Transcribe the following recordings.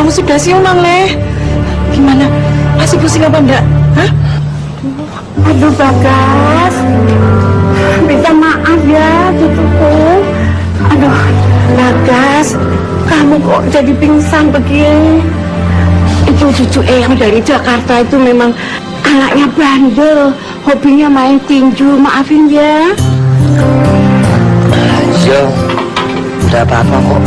kamu sudah siuman, Le. Gimana? Masih pusing apa enggak? Hah? Aduh, Bagas. Minta maaf ya, cucuku. Aduh, Bagas, kamu kok jadi pingsan begini? Itu cucu yang dari Jakarta itu memang anaknya bandel, hobinya main tinju, maafin ya. Iya, udah apa-apa kok.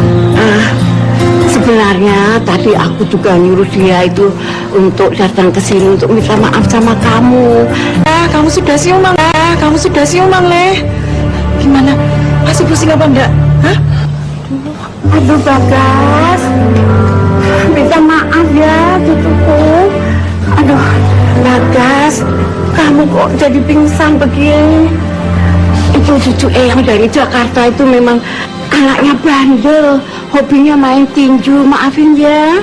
Sebenarnya tadi aku juga nyuruh dia itu untuk datang ke sini untuk minta maaf sama kamu. Kamu sudah siuman, kamu sudah siuman, Le. Gimana? Masih pusing apa enggak? Hah? Aduh, Bagas, minta maaf ya, cucuku. Aduh, Bagas, kamu kok jadi pingsan begini? Itu cucu yang dari Jakarta itu memang anaknya bandel, hobinya main tinju, maafin ya.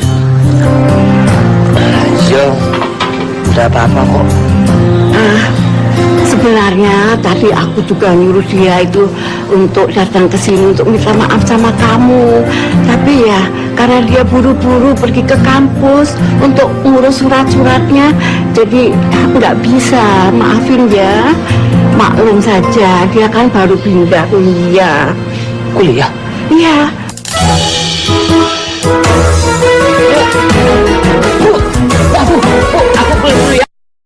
Iya, udah apa-apa kok. Sebenarnya tadi aku juga nyuruh dia itu untuk datang ke sini untuk minta maaf sama kamu. Tapi ya karena dia buru-buru pergi ke kampus untuk ngurus surat-suratnya, jadi nggak bisa, maafin ya. Maklum saja, dia kan baru pindah kuliah. Kuliah? Iya. Aku kuliah dulu ya.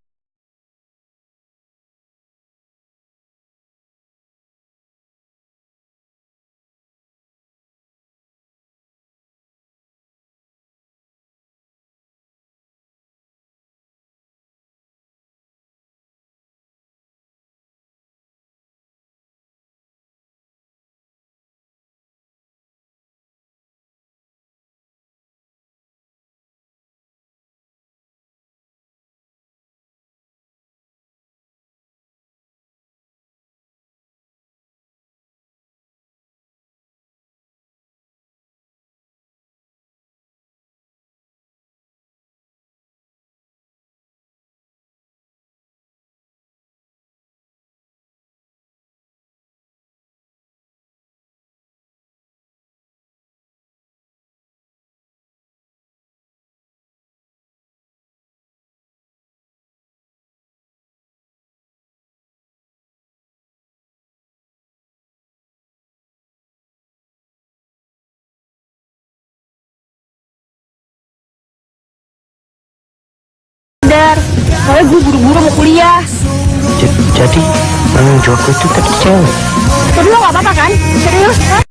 Soalnya gue buru-buru mau kuliah. Jadi penanggung jawabku itu tadi cewek. Tapi lo gak apa-apa kan? Serius? Hah?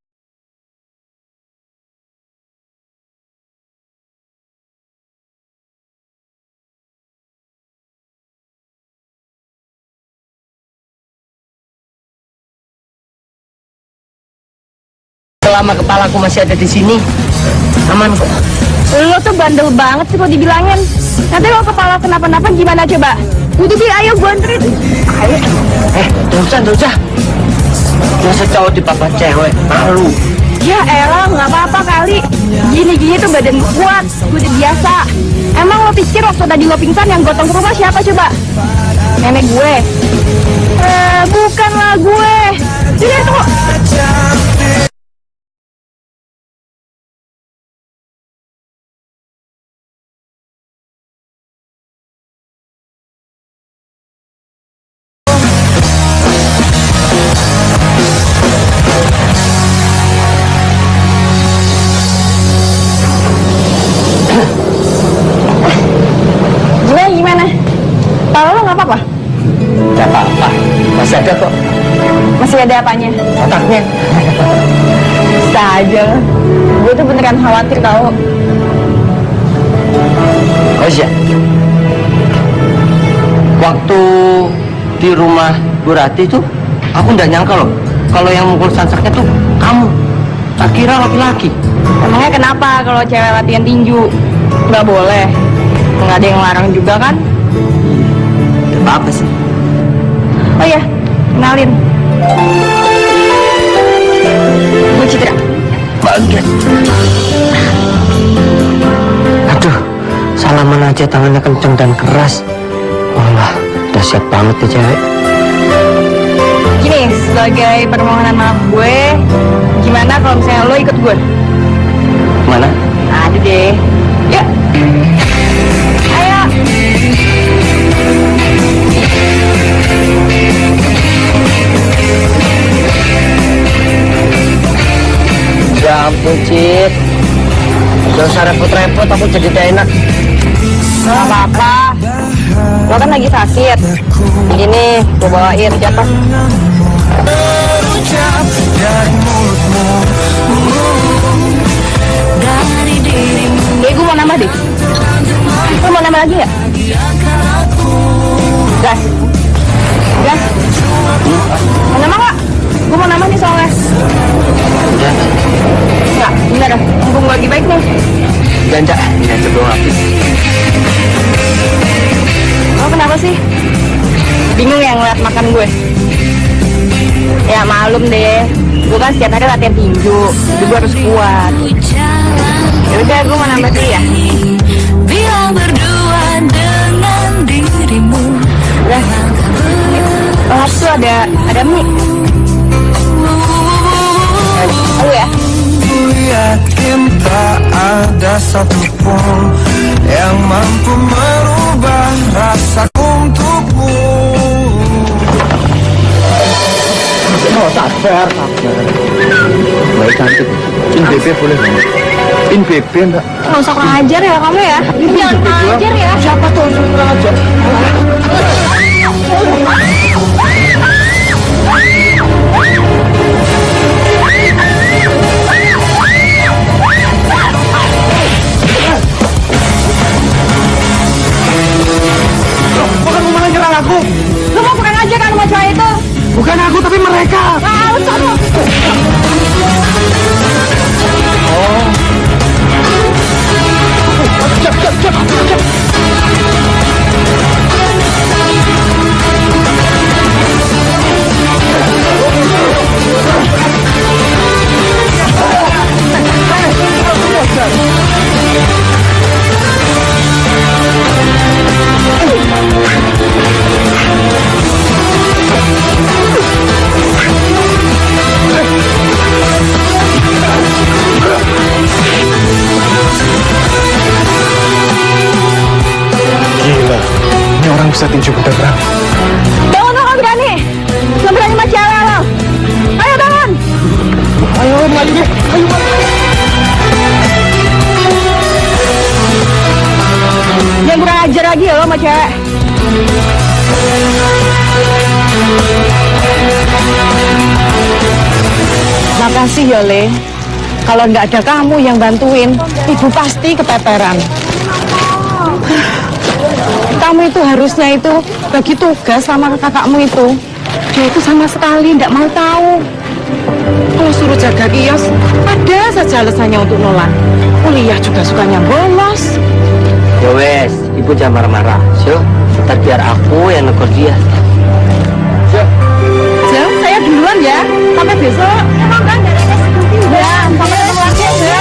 Selama kepalaku masih ada di sini, aman kok. Lo tuh bandel banget sih kalau dibilangin. Nanti kalau kepala kenapa-napa gimana coba? Udah sih, ayo gue anterin. Ayo. Gak usah. Masa cowok di papa cewek, malu. Ya elah, gak apa-apa kali. Gini-gini tuh badan gue kuat, gue udah biasa. Emang lo pikir waktu tadi lo pingsan yang gotong ke rumah siapa coba? Nenek gue. Bukanlah gue. Jadi tunggu. Gimana? Kalau lo nggak apa-apa? Gak apa-apa, masih ada kok. Masih ada apanya? Otaknya. Bisa aja. Gue tuh beneran khawatir tau. Oh iya. Waktu di rumah Bu Rati tuh, aku nggak nyangka loh kalau yang mukul sansaknya tuh kamu. Tak kira laki-laki. Emangnya kenapa kalau cewek latihan tinju? Nggak boleh. Nggak ada yang larang juga kan? Gak apa-apa sih. Oh iya, kenalin. Gue Citra. Bagus. Aduh, salaman aja tangannya kenceng dan keras. Walah, dahsyat banget tuh cewek. Gini, sebagai permohonan maaf gue, gimana kalau misalnya lo ikut gue? Mana? Ada deh. Yuk. Ayo. Ya ampun, Cit. Gak usah repot-repot, aku jadi gak enak. Gak apa-apa. Lo kan lagi sakit. Gini, gue bawain jatuh. Gue mau nambah deh. Lo mau nambah lagi nggak? Gas. Gas. Mau nambah nggak? Gue mau nambah nih soalnya. Nggak, bener dah. Mumpung lagi baik nih. Ganja belum habis. Lo kenapa sih? Bingung ya ngeliat makan gue? Ya malum deh. Gue kan setiap hari latihan tinju. Jadi gue harus kuat. Yaudah, gue mau nambah dulu ya. Bilang berdua dengan dirimu. Udah. Oh, tuh ada mie. Lalu ya. Yakin tak ada satupun yang mampu merubah rasaku untukmu. Oh, sabar. Baik, cantik. Pin BB boleh? Pin BB enggak? Nggak usah kurang ajar ya kamu ya. Jangan kurang ajar ya. Siapa tuh yang kurang ajar? Bukan mau nyerang aku. Lu mau kurang ajar kan sama cowok itu? Bukan aku tapi mereka. Ah, lu sono. Gila, ini orang bisa tinju beneran. Bangun dong, berani. Lo berani sama cewek lo. Ayo bangun. Ayo maju deh, ayo maju. Jangan kurang ajar lagi ya lo sama cewek. Makasih ya, Le. Kalau nggak ada kamu yang bantuin, ibu pasti keteteran. Kamu itu harusnya itu bagi tugas sama kakakmu itu. Dia itu sama sekali nggak mau tahu. Kalau suruh jaga kios, ada saja alasannya untuk nolak. Kuliah juga sukanya bolos. Ya wes, ibu jangan marah-marah. So, ntar biar aku yang negur dia. Jam, saya duluan ya. Sampai besok. Emang kan dari ya, sampai ketemu lagi ya.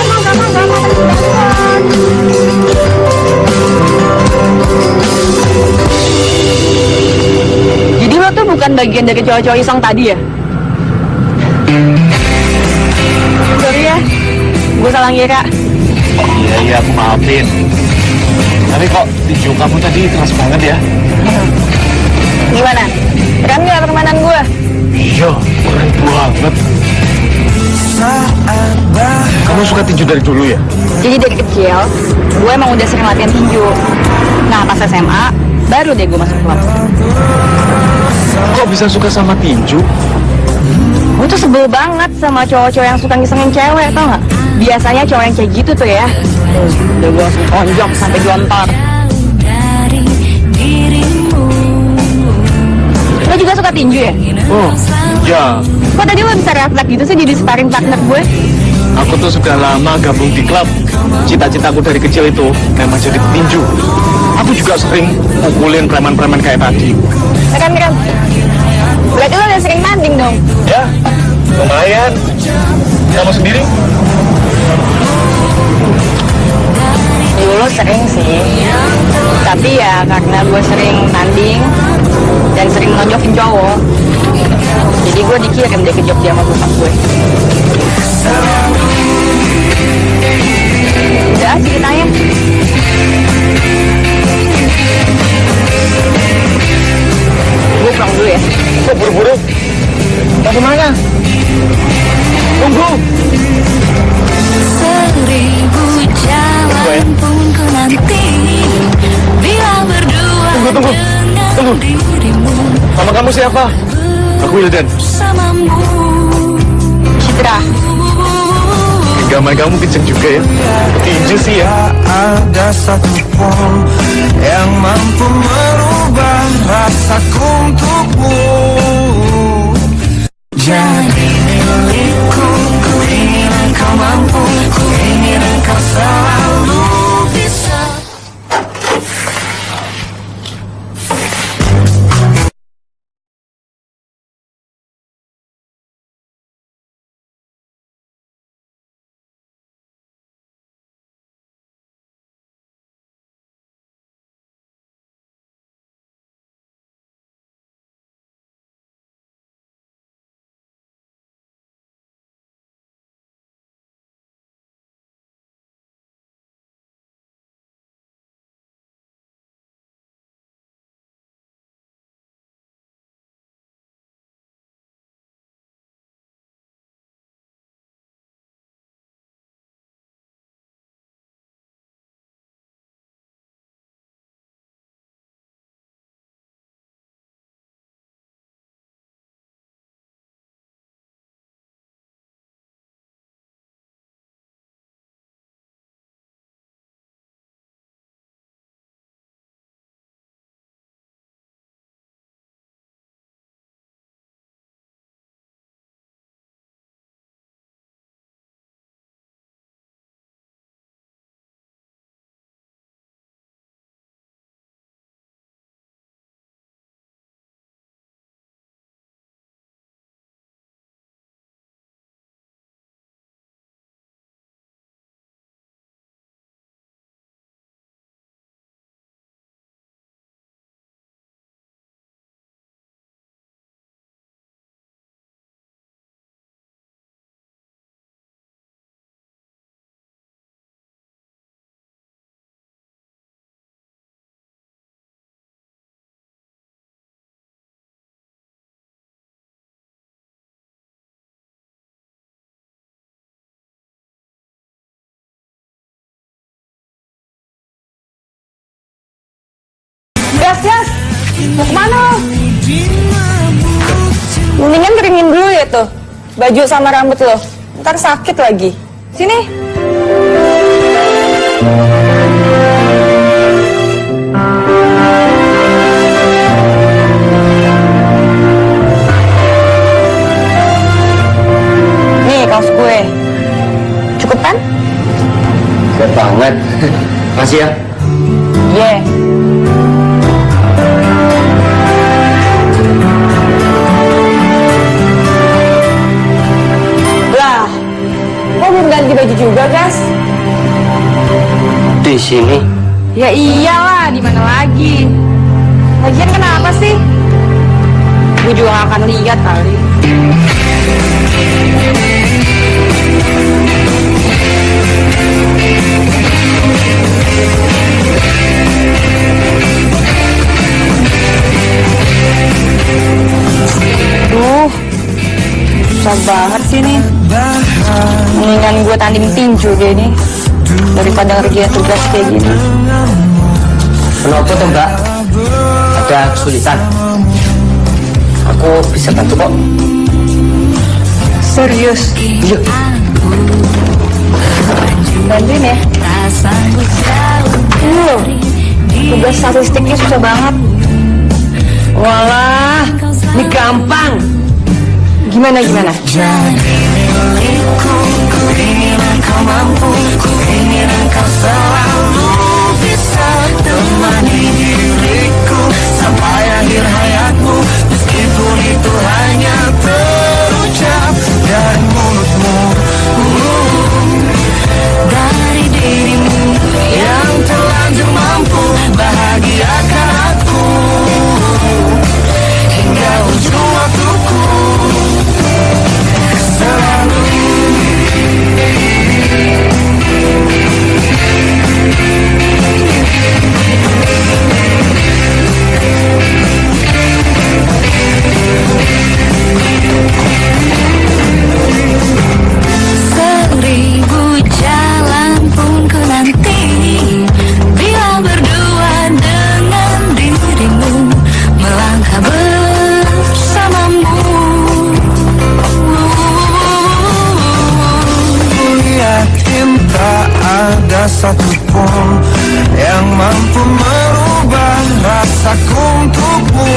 Jadi lo tuh bukan bagian dari cowok-cowok iseng tadi ya? Sorry ya, gue salah ngira. Iya, aku maafin. Tapi kok tinju kamu tadi keras banget ya? Gimana? Keren nggak permainan gue? Iya, keren banget. Kamu suka tinju dari dulu ya? Jadi dari kecil, gue emang udah sering latihan tinju. Nah pas SMA, baru deh gue masuk klub. Kok bisa suka sama tinju? Gue tuh sebel banget sama cowok-cowok yang suka ngisengin cewek, tau gak? Biasanya cowok yang kayak gitu tuh ya. Udah gue langsung tonjok sampai jontor. Lo juga suka tinju ya? Oh, ya. Kok tadi lo bisa refleks gitu sih jadi sparring partner gue? Aku tuh sudah lama gabung di klub. Cita-citaku dari kecil itu memang jadi petinju. Aku juga sering pukulin preman-preman kayak tadi. Keren. Berarti lo udah sering tanding dong? Ya, lumayan. Kamu sendiri? Dulu sering sih. Tapi ya karena gue sering tanding dan sering nonjokin cowok, jadi gue dikirim deh ke Jogja sama bokap gue. Udah, segitu Sama kamu siapa? Aku Wildan. Citra. Genggaman kamu kenceng juga ya. Tinju sih ya. Ada satu pun yang mampu merubah rasaku untukmu. Jadi milikku, ku ingin engkau mampu, ku ingin engkau selalu bisa. Jas, mau kemana? Mendingan keringin dulu ya tuh baju sama rambut lo, ntar sakit lagi. Sini. Nih kaos gue, cukup kan? Keren banget. Makasih ya. Yeah. Belum ganti baju juga, Gas? Di sini. Ya iyalah, di mana lagi? Lagian kenapa sih? Gue juga gak akan lihat kali. Susah banget sih nih. Mendingan gue tanding tinju kayak ini daripada ngerjain tugas kayak gini. Kenapa tuh Mbak? Ada kesulitan? Aku bisa bantu kok. Serius? Iya. Bantuin ya. Loh, tugas statistiknya susah banget. Walah, ini gampang. Gimana? Jadi milikku, ku ingin engkau mampu, ku ingin engkau selalu bisa temani diriku sampai akhir hayatmu, meskipun itu hanya terucap dari mulutmu, dari dirimu yang terlanjur mampu bahagiakan aku hingga ujung waktuku. Selalu ada satupun yang mampu merubah rasaku untukmu.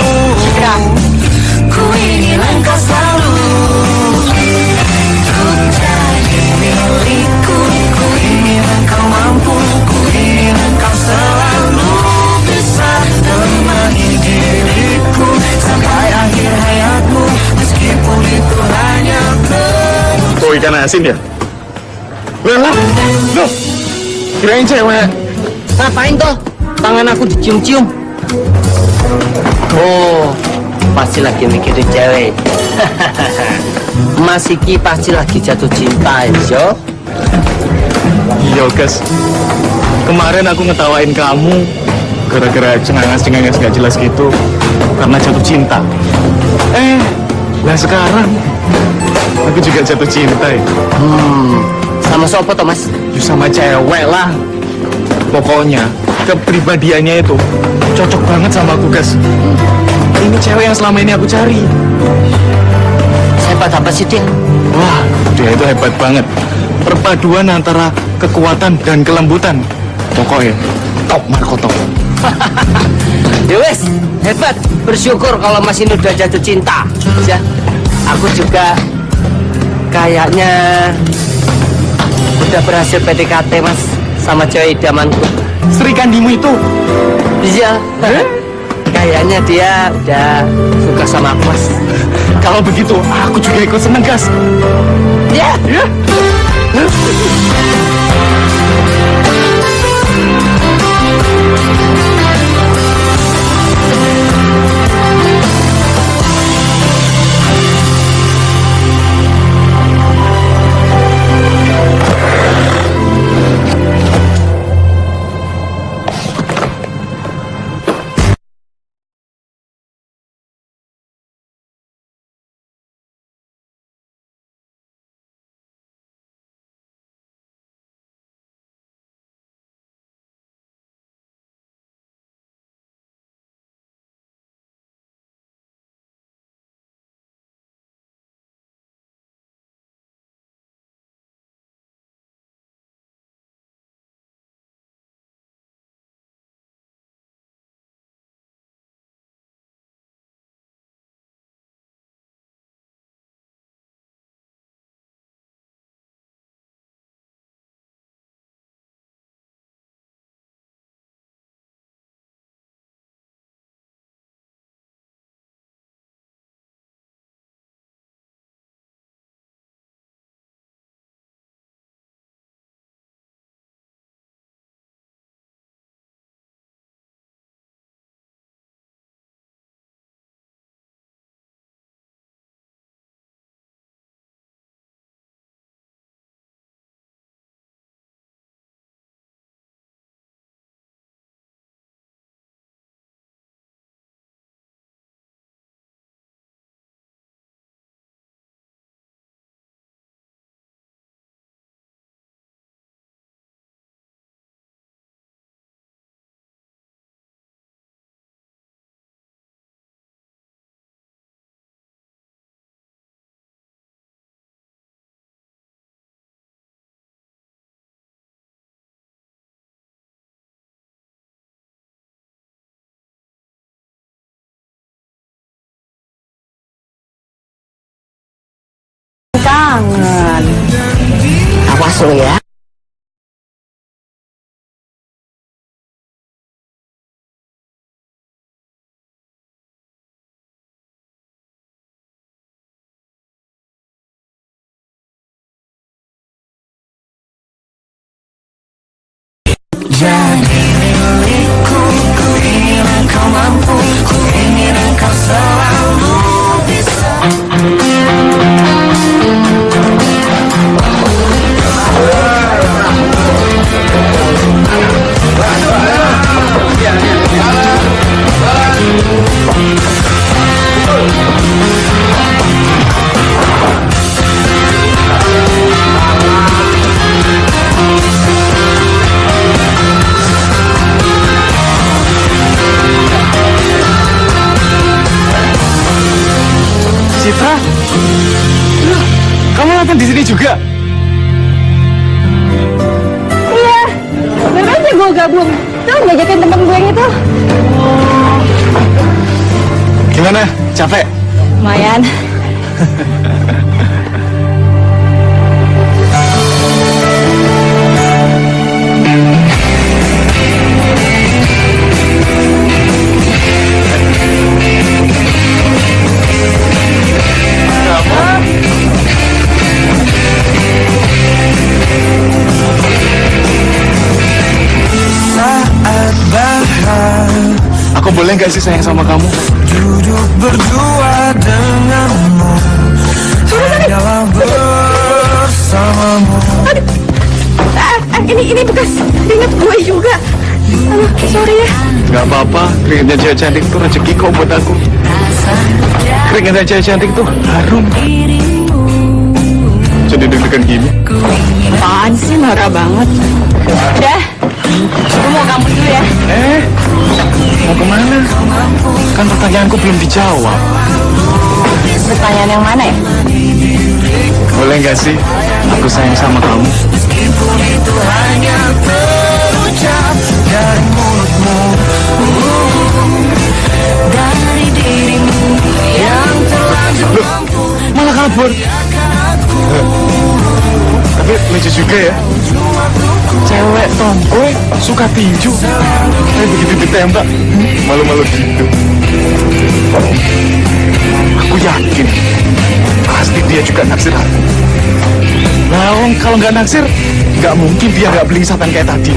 Ku ingin engkau selalu untuk jadi milikku. Ku ingin engkau mampu, ku ingin engkau selalu bisa temani diriku sampai akhir hayatmu, meskipun itu hanya Oh, ikan asin ya? Lah, loh, kirain cewek. Ngapain toh? Tangan aku dicium-cium. Oh, pasti lagi mikirin cewek. Mas Iki pasti lagi jatuh cinta, yo. Iya, guys. Kemarin aku ngetawain kamu gara-gara cengangas-cengangas gak jelas gitu karena jatuh cinta. Lah sekarang aku juga jatuh cinta ya. Sama siapa toh, Mas? Ya sama cewek lah. Pokoknya kepribadiannya itu cocok banget sama aku, guys. Ini cewek yang selama ini aku cari. Hebat apa sih dia? Wah, dia itu hebat banget. Perpaduan antara kekuatan dan kelembutan. Pokoknya top Marco top. Ya wes, hebat. Bersyukur kalau Mas ini udah jatuh cinta. Ya, aku juga kayaknya udah berhasil PDKT, Mas, sama cewek idamanku. Sri Kandimu itu? Iya. Kayaknya dia udah suka sama aku, Mas. Kalau begitu, aku juga ikut seneng, Gas. Ya. Ya. Kangen. Awas lo ya. Jadi milikku, ku ingin engkau mampu, ku ingin engkau selalu bisa. gabung. Tuh ngajakin temen gue yang itu. Gimana? Capek? Lumayan. Aku boleh gak sih sayang sama kamu? Duduk berdua denganmu, hanyalah bersamamu. Ini bekas keringet gue juga. Aduh, sorry ya. Gak apa-apa, keringetnya cewek cantik itu rezeki kok buat aku. Keringetnya cewek cantik itu harum. Jadi deg-degan gini. Apaan sih, marah banget. Udah, gue mau kampus dulu ya. Mau kemana? Kan pertanyaanku belum dijawab. Pertanyaan yang mana ya? Boleh gak sih aku sayang sama kamu? Meskipun itu hanya terucap dari mulutmu, dari dirimu yang terlanjur mampu. Malah kabur. Tapi lucu juga ya. Cewek tomboy suka tinju. Begitu ditembak malu-malu gitu. Aku yakin pasti dia juga naksir aku. Nah, kalau nggak naksir, nggak mungkin dia nggak beli satan kayak tadi.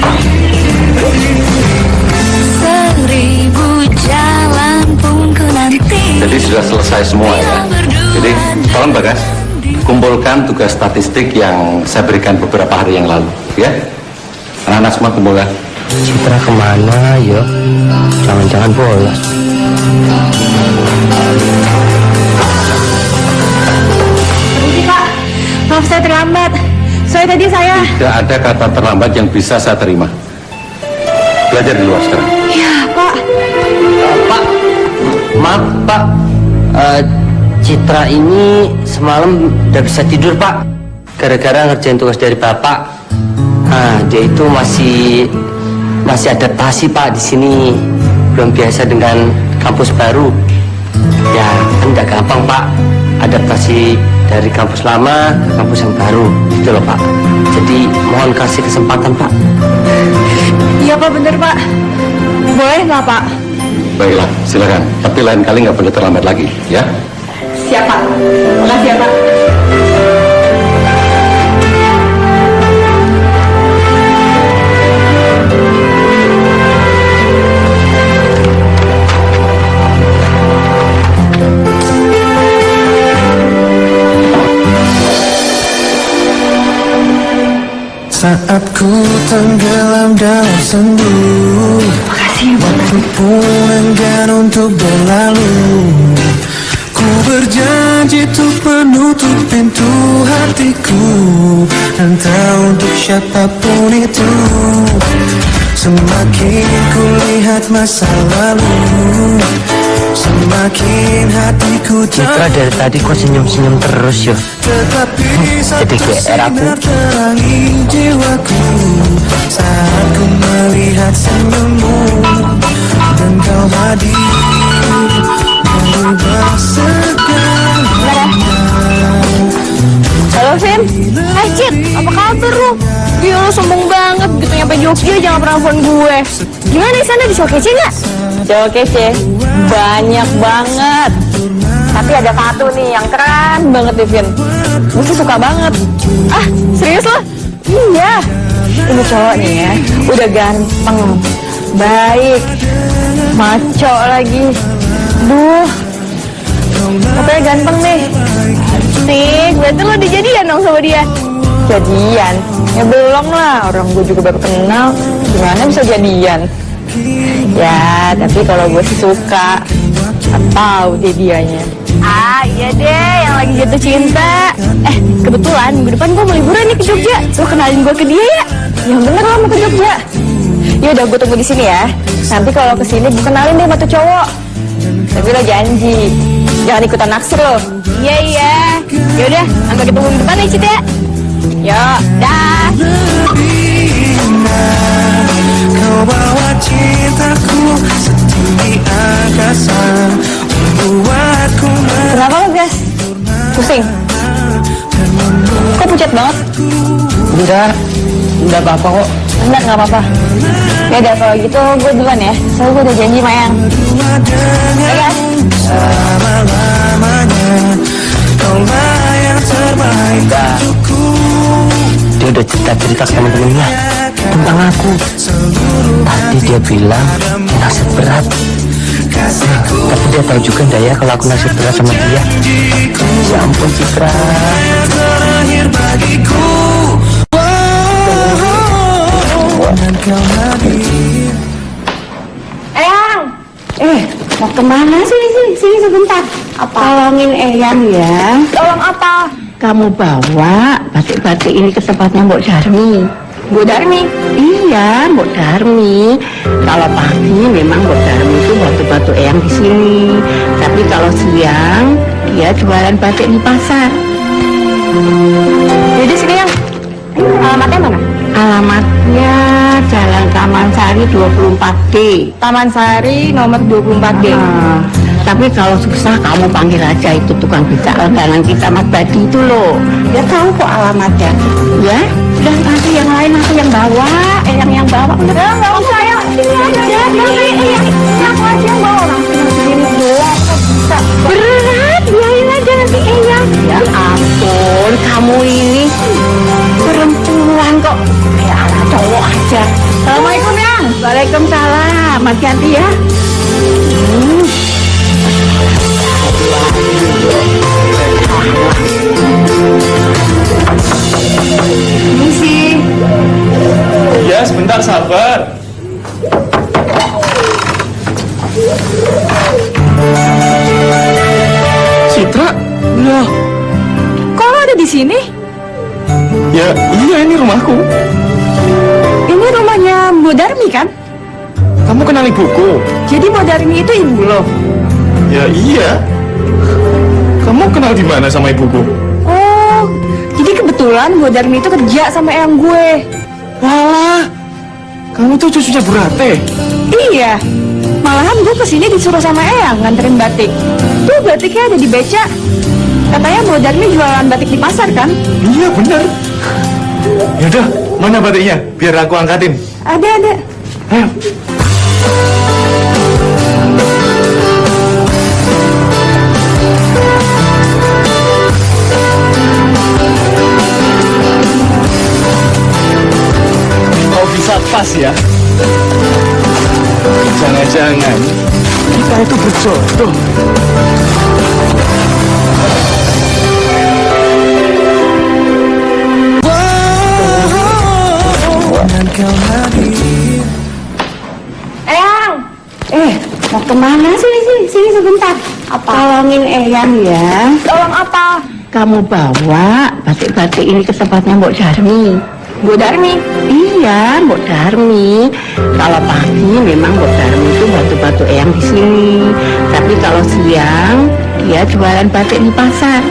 Seribu jalan pun ku nanti. Jadi sudah selesai semua ya. Jadi tolong Bagas, kumpulkan tugas statistik yang saya berikan beberapa hari yang lalu, ya. Anak-anak semua kumpulkan. Citra kemana, yo? Jangan-jangan bolos. Permisi Pak, maaf saya terlambat. Soalnya tadi saya... Tidak ada kata terlambat yang bisa saya terima. Belajar di luar sekarang. Iya Pak. Pak, maaf Pak. Citra ini semalam udah bisa tidur Pak. Gara-gara ngerjain tugas dari Bapak. Nah, dia itu masih adaptasi Pak di sini. Belum biasa dengan kampus baru. Ya, kan nggak gampang Pak. Adaptasi dari kampus lama ke kampus yang baru, gitu loh Pak. Jadi mohon kasih kesempatan Pak. Iya Pak, bener Pak. Boleh nggak Pak? Baiklah, silakan. Tapi lain kali nggak boleh terlambat lagi, ya. Siap Pak. Makasih ya Pak. Saat ku tenggelam dalam sendu, waktu pun enggan untuk berlalu. Ku berjanji untuk menutup pintu hatiku, entah untuk siapapun itu. Semakin ku lihat masa lalu, semakin hatiku Citra dari tadi kok senyum-senyum terus yo. Tetapi Jadi GR aku. terangi jiwaku saat ku melihat senyummu dan kau hadir merubah segalanya. Halo Vin. Hai Cit, apa kabar lu? Gila lu sombong banget gitu nyampe Jogja jangan pernah phone gue. Gimana di sana di showcase nggak? Showcase banyak banget. Tapi ada satu nih yang keren banget nih Vin. Gue sih suka banget. Ah serius lo? Iya. Ini cowok nih ya, udah ganteng, baik, maco lagi. Duh, katanya ganteng nih. Asik, berarti lo dijadian dong sama dia. Jadian? Ya belum lah, orang gue juga baru kenal. Gimana bisa jadian? Ya, tapi kalau gue sih suka. Atau dia dianya. Ah iya deh, yang lagi jatuh cinta. Kebetulan minggu depan gue mau liburan nih ke Jogja. Lo kenalin gue ke dia ya? Yang bener lo mau ke Jogja. Ya udah, gue tunggu di sini ya. Nanti kalau kesini gue kenalin deh sama tuh cowok. Tapi lo janji jangan ikutan naksir lo. Iya. Ya udah, sampai ketemu minggu depan ya Cit ya. Yo, dah. Pusing? Kok pucat banget? Udah apa-apa kok. Enggak, nggak apa-apa. Ya udah kalau gitu gue duluan ya. Soalnya gue udah janji sama Eyang. Ya kan? Dia udah cerita ke teman-temannya tentang aku. Tadi dia bilang nasib berat. Tapi dia tahu juga enggak ya kalau aku nasib berat sama dia. Ya ampun Citra. Eyang! Mau kemana sih? Sini sebentar. Tolongin Eyang ya. Tolong apa? Kamu bawa batik-batik ini ke tempatnya Mbok Darmi. Bu Darmi? Iya, Mbok Darmi. Kalau pagi memang Mbok Darmi itu bantu-bantu Eyang di sini. Tapi kalau siang dia jualan batik di pasar. Jadi sini yang alamatnya mana? Alamatnya Jalan Taman Sari 24D. Taman Sari nomor 24D. Tapi kalau susah kamu panggil aja itu tukang becak langganan kita Mas Badi itu loh. Dia tahu kok alamatnya. Ya, dan nanti yang lain aku yang bawa, yang bawa. Nggak usah ya. Sini aja. Aku aja yang bawa langsung sini doang. Berat, biarin aja nanti Eyang. Ya ampun, kamu ini perempuan kok kayak anak cowok aja. Assalamualaikum Yang. Waalaikumsalam, hati-hati ya. Misi. Ya, sebentar sabar. Citra? Loh, Kok lo ada di sini? ya iya ini rumahku. Ini rumahnya Bu Darmi kan? Kamu kenal ibuku? Jadi Bu Darmi itu ibu lo? Ya iya. Kamu kenal di mana sama ibuku? Oh, jadi kebetulan Bu Darmi itu kerja sama Eyang gue. Wah, kamu tuh cucunya Bu Rate. Iya, malahan gue kesini disuruh sama Eyang nganterin batik. Tuh batiknya ada di beca. Katanya Bu Darmi jualan batik di pasar kan? Iya bener. Yaudah, mana batiknya? Biar aku angkatin. Ada. Ayo. Kok bisa pas ya? Jangan-jangan kita itu berjodoh. Eyang! Mau kemana sih? Sini sebentar. Tolongin Eyang ya. Tolong apa? Kamu bawa batik-batik ini ke tempatnya Mbok Darmi. Bu Darmi? Iya, Mbok Darmi. Kalau pagi memang Mbok Darmi itu bantu-bantu Eyang di sini. Tapi kalau siang dia jualan batik di pasar.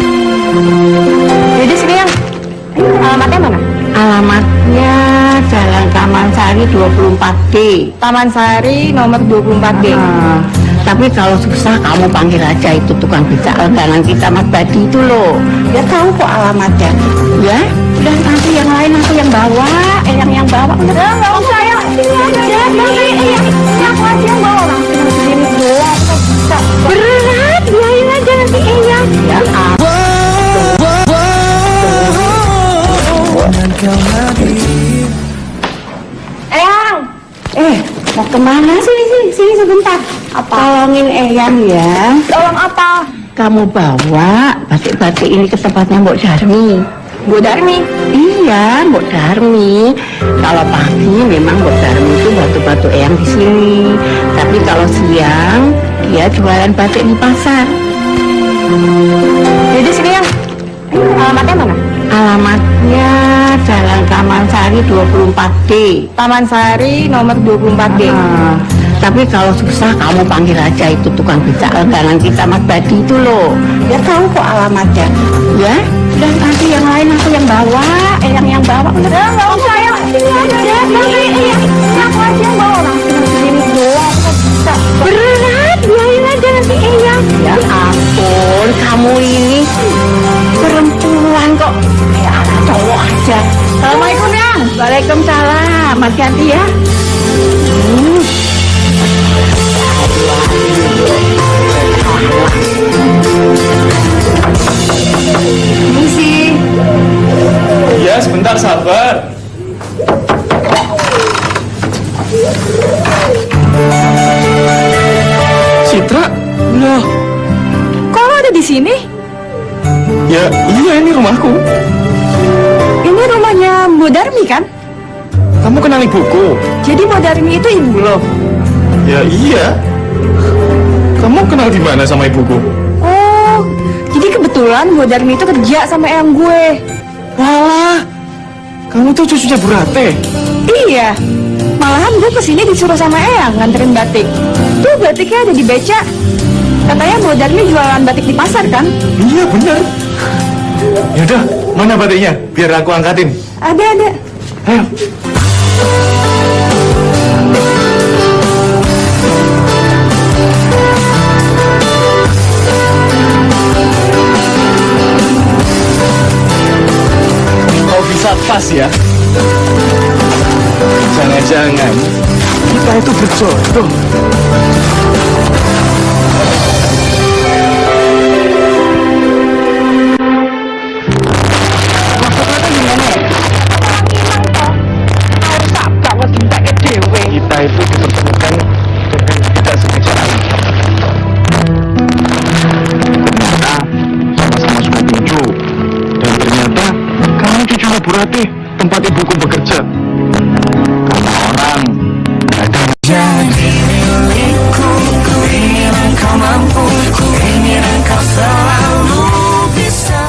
Jadi sini yang alamatnya mana? Alamatnya Jalan Taman Sari 24D. Taman Sari nomor 24D. Tapi kalau susah kamu panggil aja itu tukang becak langganan kita Mas Badi itu loh. Dia tahu kok alamatnya. Ya, dan nanti yang lain aku yang bawa, yang bawa. Nggak usah ya. Sini aja. Aku aja yang bawa langsung sini doang. Berat, biarin aja nanti Eyang. Ya ampun. Eyang! Mau kemana sih? Sini sebentar. Tolongin Eyang ya. Tolong apa? Kamu bawa batik-batik ini ke tempatnya Mbok Darmi. Bu Darmi? Iya, Mbok Darmi. Kalau pagi memang Mbok Darmi itu bantu-bantu Eyang di sini. Tapi kalau siang dia jualan batik di pasar. Jadi sini yang alamatnya mana? Alamatnya Jalan Taman Sari 24D. Taman Sari nomor 24D. Tapi kalau susah kamu panggil aja itu tukang becak langganan kita Mas Badi itu loh. Dia tahu kok alamatnya. Ya, dan nanti yang lain aku yang bawa, yang bawa. Nggak usah ya. Sini aja. Aku aja yang bawa langsung sini doang. Berat, biarin aja nanti Eyang. Ya ampun, kamu ini aja. Assalamualaikum ya. Waalaikumsalam. Hati-hati ya. Misi. Iya, sebentar sabar. Citra? Loh, kok lo ada di sini? Ya, iya ini rumahku. Ini rumahnya Mbak Darmi kan? Kamu kenal ibuku? Jadi Mbak Darmi itu ibu lo? Ya iya. Kamu kenal di mana sama ibuku? Oh, jadi kebetulan Mbak Darmi itu kerja sama eyang gue. Walah, kamu tuh cucunya Bu Rate. Iya, malahan gue kesini disuruh sama eyang nganterin batik. Tuh batiknya ada di beca. Katanya Mbak Darmi jualan batik di pasar kan? Iya bener. Yaudah, mana batiknya? Biar aku angkatin. Ada. Ayo. Kau bisa pas ya? Jangan-jangan kita itu berjodoh. Kita itu dipertemukan dengan ketidaksengajaan. Ternyata sama-sama suka tinju. Dan ternyata kamu cucunya Bu Ratih, tempat ibuku bekerja. Karena orang nggak ada yang Jadi milikku, ku ingin engkau mampu, ku ingin engkau selalu bisa.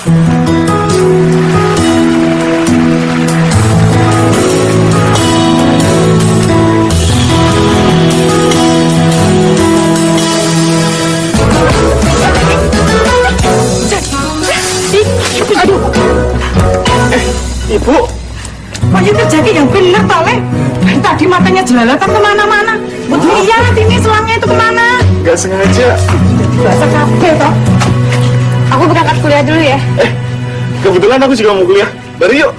Aduh, Ibu, Kok itu jadi yang bener toh, Le? Tadi matanya jelalatan kemana-mana. Buat lihat ini selangnya itu kemana? nggak sengaja. Bahasa kafe toh. aku berangkat kuliah dulu ya. Kebetulan aku juga mau kuliah. Baru yuk.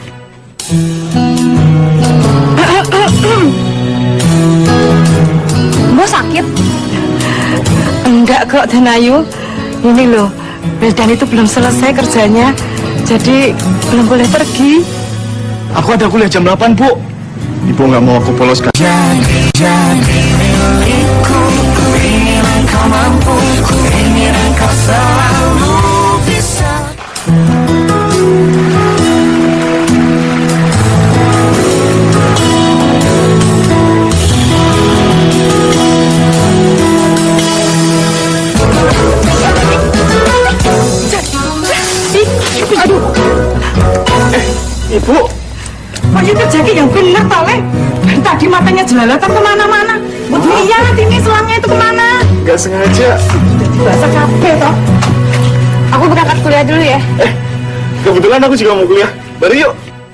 Mbak sakit? Enggak kok, Danayu. Ini loh, Beldan itu belum selesai kerjanya. Jadi belum boleh pergi. Aku ada kuliah jam 8, Bu. Ibu nggak mau aku poloskan. Jadi milikku, ku ingin engkau mampu, ku ingin engkau selalu bisa. Aduh, Ibu, kok itu jadi yang bener toh, Le? Tadi matanya jelalatan kemana-mana. Buat lihat ini selangnya itu kemana? nggak sengaja. Bahasa kafe toh. Aku berangkat kuliah dulu ya. Kebetulan aku juga mau kuliah. Baru yuk.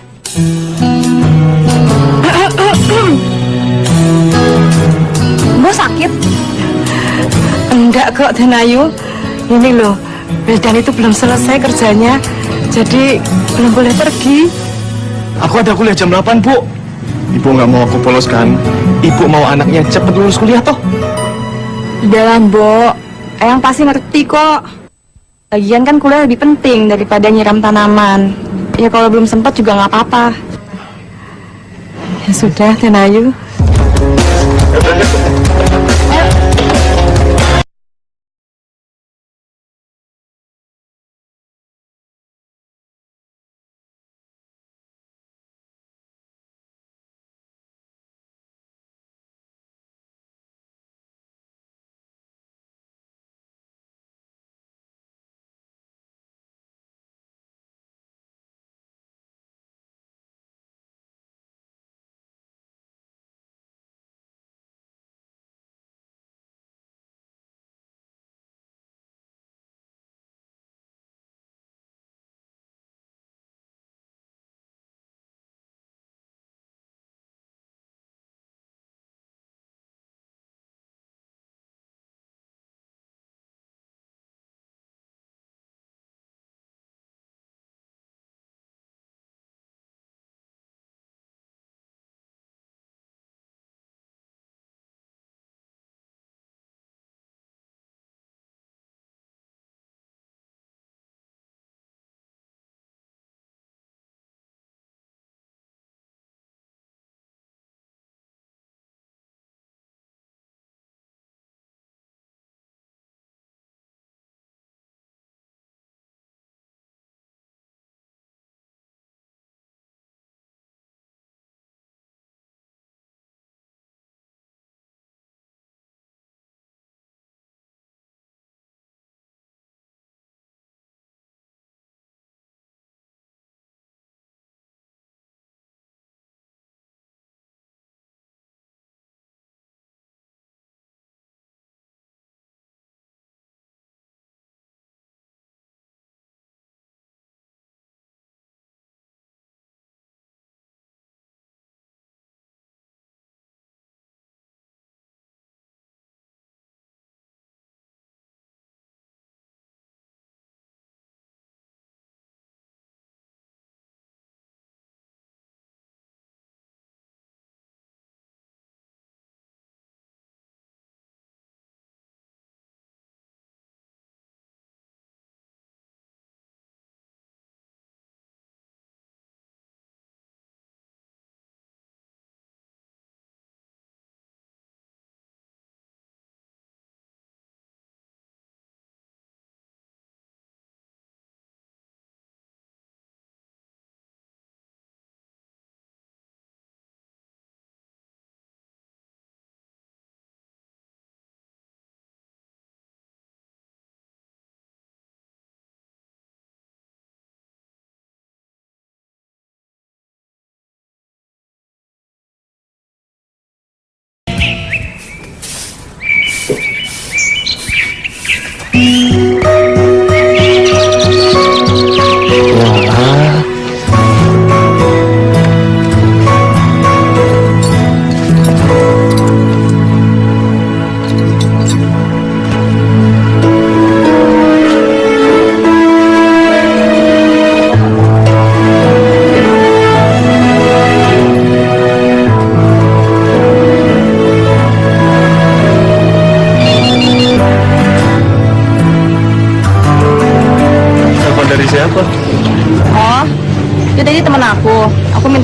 Mbak sakit? Enggak kok, Danayu. Ini loh, Beldan itu belum selesai kerjanya. Jadi belum boleh pergi. Aku ada kuliah jam 8, Bu. Ibu nggak mau aku poloskan. Ibu mau anaknya cepet lulus kuliah toh. Udah Mbok, eyang pasti ngerti kok. Lagian kan kuliah lebih penting daripada nyiram tanaman. Ya kalau belum sempat juga nggak apa-apa. Ya sudah, Danayu.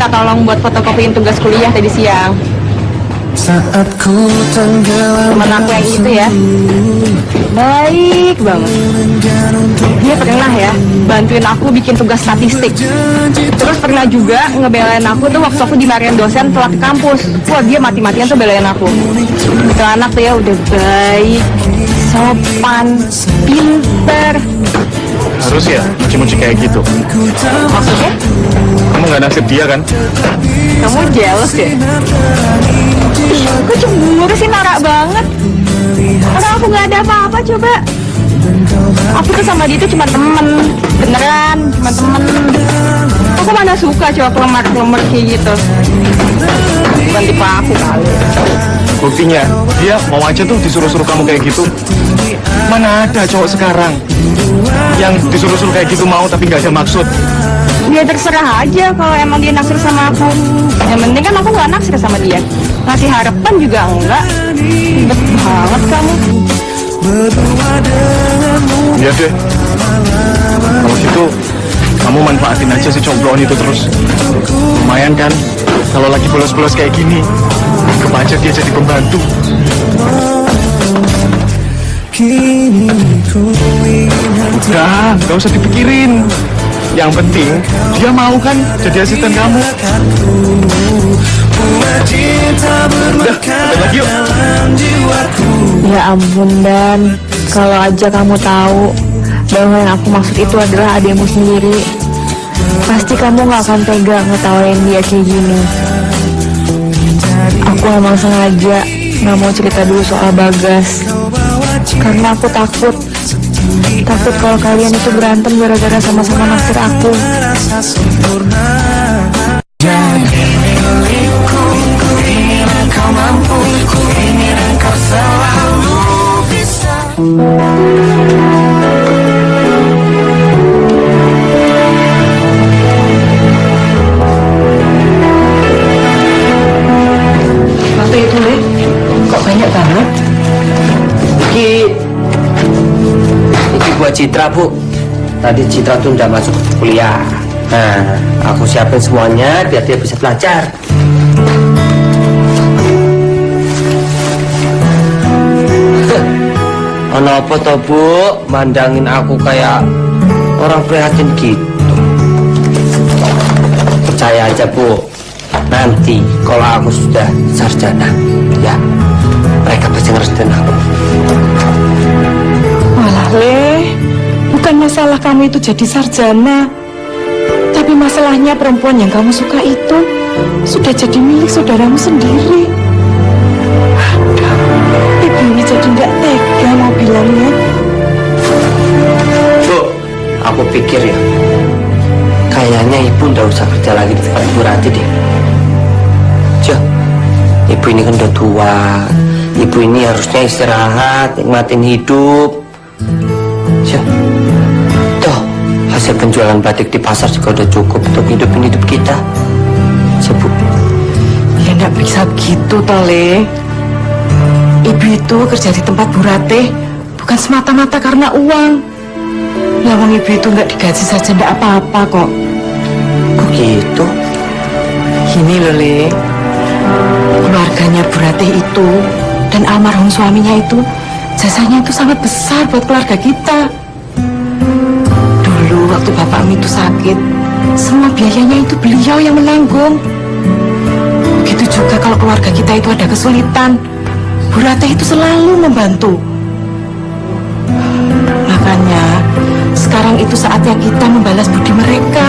minta tolong buat fotokopiin tugas kuliah tadi siang. Saat ku tenggelam Temen aku yang itu ya, baik banget. Dia pernah ya bantuin aku bikin tugas statistik. Terus pernah juga ngebelain aku tuh waktu aku dimarahin dosen telat ke kampus. Wah, dia mati-matian tuh belain aku. Itu anak tuh ya udah baik, sopan, pinter. Harus ya muci-muci kayak gitu. Maksudnya? Kamu nggak naksir dia kan? Kamu jealous ya? Ih, kok cemburu sih, norak banget. Orang aku nggak ada apa-apa coba. Aku tuh sama dia tuh cuma temen, beneran, cuma temen. Aku mana suka coba kelemar-kelemar kayak gitu. Bukan tipe aku kali. Buktinya, dia mau aja tuh disuruh-suruh kamu kayak gitu. Mana ada cowok sekarang yang disuruh-suruh kayak gitu mau tapi nggak ada maksud. Dia terserah aja kalau emang dia naksir sama aku. Yang penting kan aku nggak naksir sama dia. Ngasih harapan juga enggak. Ribet banget kamu. Iya deh. Kalau gitu, kamu manfaatin aja si combloan itu terus. Lumayan kan, kalau lagi bolos-bolos kayak gini, anggap aja dia jadi pembantu. Udah, gak usah dipikirin. Yang penting, dia mau kan jadi asisten kamu. Udah, balik lagi yuk. Ya ampun, Dan. Kalau aja kamu tahu bahwa yang aku maksud itu adalah adikmu sendiri, pasti kamu gak akan tega ngetawain dia kayak gini. Aku emang sengaja gak mau cerita dulu soal Bagas, karena aku takut kalau kalian itu berantem gara-gara sama-sama naksir aku. Jadi milikku, ku ingin engkau mampu, ku ingin engkau selalu bisa. Waktu itu, Le, kok banyak banget? Ini buat Citra, Bu. Tadi Citra tuh udah masuk kuliah. Nah, aku siapin semuanya biar dia bisa belajar. Ono apa toh, Bu? Mandangin aku kayak orang prihatin gitu. Percaya aja, Bu. Nanti kalau aku sudah sarjana, ya, mereka pasti ngerestuin aku. Malah, Le, bukan masalah kamu itu jadi sarjana, tapi masalahnya perempuan yang kamu suka itu sudah jadi milik saudaramu sendiri. Aduh, ibu ini jadi nggak tega mau bilangnya. Bu, aku pikir ya, kayaknya ibu nggak usah kerja lagi di tempat Ibu Rati deh. Jo, ibu ini kan udah tua. Ibu ini harusnya istirahat, nikmatin hidup. Jo, toh hasil penjualan batik di pasar juga udah cukup untuk hidupin hidup kita. Jo, Bu. Ya nggak bisa begitu, toh, Le. Ibu itu kerja di tempat Bu Ratih bukan semata-mata karena uang. Lawang ibu itu nggak digaji saja nggak apa-apa kok. Kok gitu? Gini loh, Le. Keluarganya Bu Ratih itu dan almarhum suaminya itu jasanya itu sangat besar buat keluarga kita. Dulu waktu bapakmu itu sakit, semua biayanya itu beliau yang menanggung. Begitu juga kalau keluarga kita itu ada kesulitan, Bu Ratih itu selalu membantu. Makanya sekarang itu saatnya kita membalas budi mereka.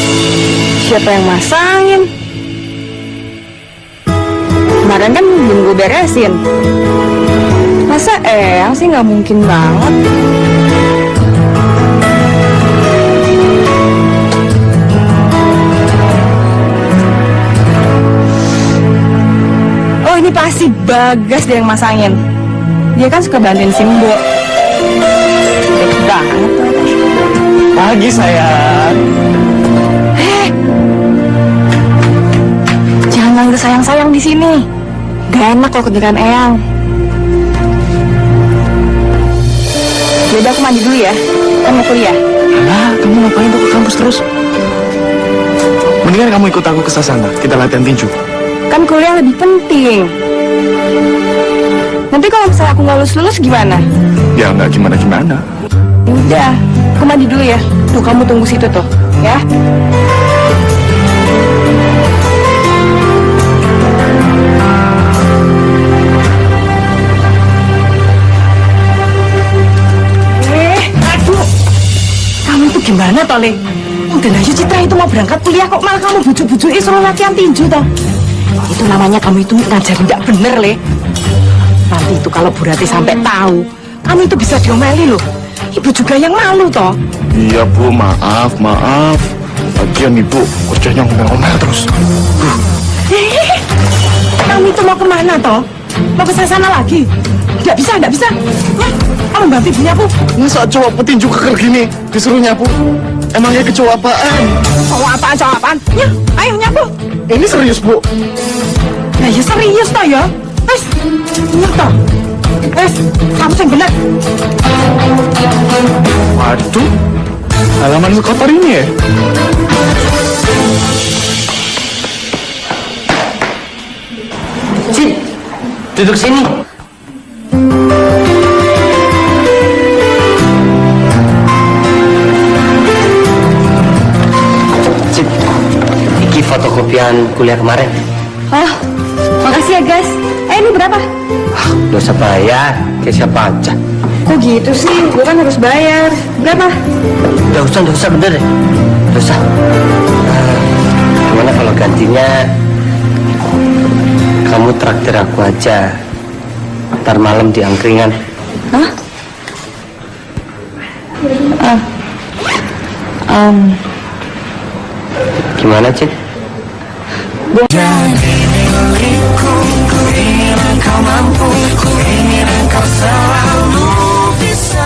Siapa yang masangin? Kemarin kan belum gue beresin. Masa Eyang sih nggak mungkin banget. Oh ini pasti Bagas dia yang masangin. Dia kan suka bantuin Simbo. Baik banget. Pagi sayang. Jangan manggil sayang-sayang di sini. Gak enak kalau kedengeran Eyang. Yaudah aku mandi dulu ya. Kan mau kuliah. Alah, kamu ngapain tuh ke kampus terus? Mendingan kamu ikut aku ke Sasana. Kita latihan tinju. Kan kuliah lebih penting. Nanti kalau misalnya aku nggak lulus gimana? Ya nggak gimana-gimana. Udah, aku mandi dulu ya. Tuh kamu tunggu situ tuh, ya. Gimana toh, Le? Udah Ayu Citra itu mau berangkat kuliah kok malah kamu bujuk-bujukin suruh latihan tinju toh? Itu namanya kamu itu ngajarin tidak bener, Le. Nanti itu kalau Bu Rati sampai tahu, kamu itu bisa diomeli loh. Ibu juga yang malu toh. Iya Bu, maaf. Lagian Ibu kerjanya ngomel-ngomel terus. Kamu itu mau kemana toh? Mau ke sana lagi? Tidak bisa. Ya, kamu bantu ibunya, Bu. Masa cowok petinju keker gini disuruh nyapu? Emangnya kecoa apaan? Cowok apaan? Ya, ayo nyapu. Ini serius Bu? Nah ya serius toh ya. Wes, iya toh. Wes, kamu yang benar. Waduh, halaman kotor ini ya? Cid, duduk sini. Cid, iki fotokopian kuliah kemarin. Oh, makasih ya guys. Ini berapa? Nggak usah bayar, kayak siapa aja. Kok gitu sih? Gue kan harus bayar. Berapa? Nggak usah bener deh. Nggak usah. Gimana kalau gantinya kamu traktir aku aja. Ntar malam di angkringan. Hah? Gimana, Cid? Jadi milikku, ku ingin engkau mampu, ku ingin engkau selalu bisa.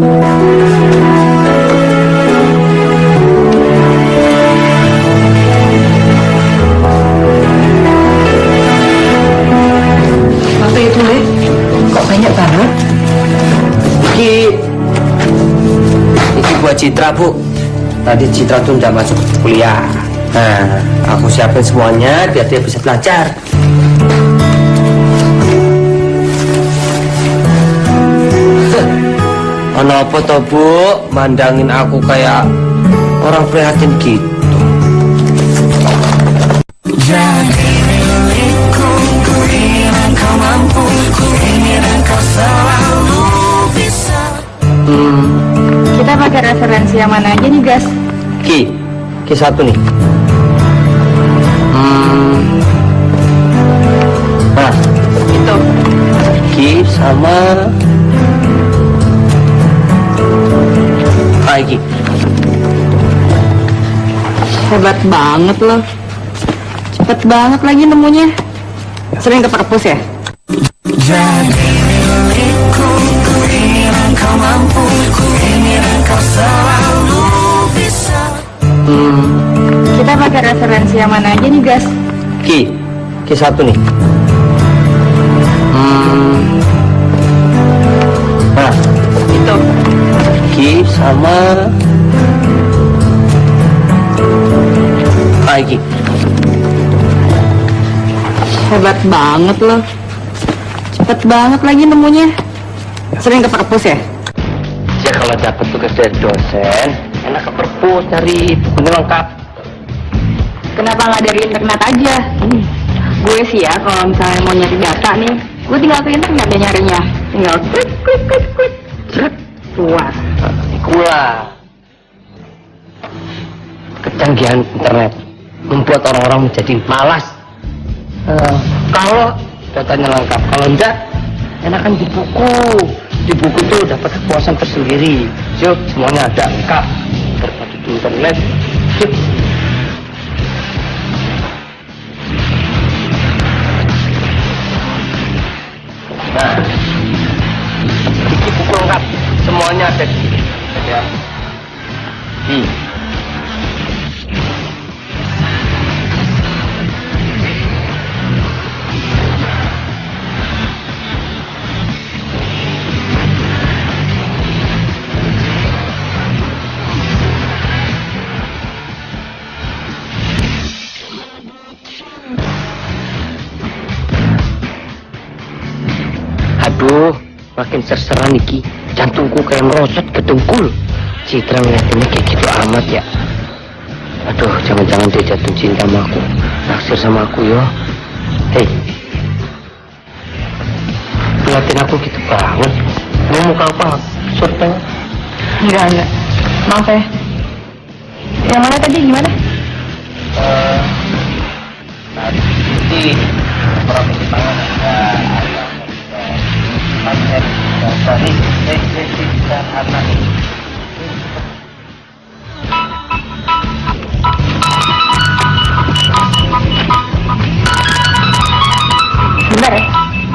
Waktu itu, Le, kok banyak banget? Iki buat Citra, Bu. Tadi Citra tuh udah masuk kuliah. Nah, aku siapin semuanya biar dia bisa belajar. Ono apa toh, Bu? Mandangin aku kayak orang prihatin gitu. Jadi milikku, ku ingin engkau mampu, ku ingin engkau selalu bisa. Kita pakai referensi yang mana aja nih, guys? Ki satu nih. Nah, Itu. Ki sama Ki. Hebat banget loh. Cepet banget lagi nemunya. Sering ke perpus ya? Jadi milikku, ku ingin engkau mampu, ku ingin engkau selalu bisa. Kita pakai referensi yang mana aja nih, guys? Ki satu nih. Nah, Itu. Ki sama Ki. Hebat banget loh. Cepet banget lagi nemunya. Sering ke perpus ya? Ya kalau dapat tugas dari dosen, enak ke perpus cari buku lengkap. Kenapa nggak dari internet aja? Gue sih ya kalau misalnya mau nyari data nih, gue tinggal ke internet ya nyarinya. Tinggal klik, seret, keluar. Ikulah. Kecanggihan internet membuat orang-orang menjadi malas. Kalau datanya lengkap. Kalau enggak, enakan di buku. Di buku tuh dapat kepuasan tersendiri. Yuk, semuanya ada lengkap. Daripada di internet. Yuk. Nah, di buku lengkap. Semuanya ada di sini. Ya. Aduh, makin serseran iki. Jantungku kayak merosot ke dengkul. Citra ngeliatinnya kayak gitu amat ya. Aduh, jangan-jangan dia jatuh cinta sama aku. Naksir sama aku yo. Hei, ngeliatin aku gitu banget. Mau muka apa? Absurd banget. Enggak. Maaf ya. Yang mana tadi, gimana? Tadi provinsi Pangan ada anak. Bentar ya.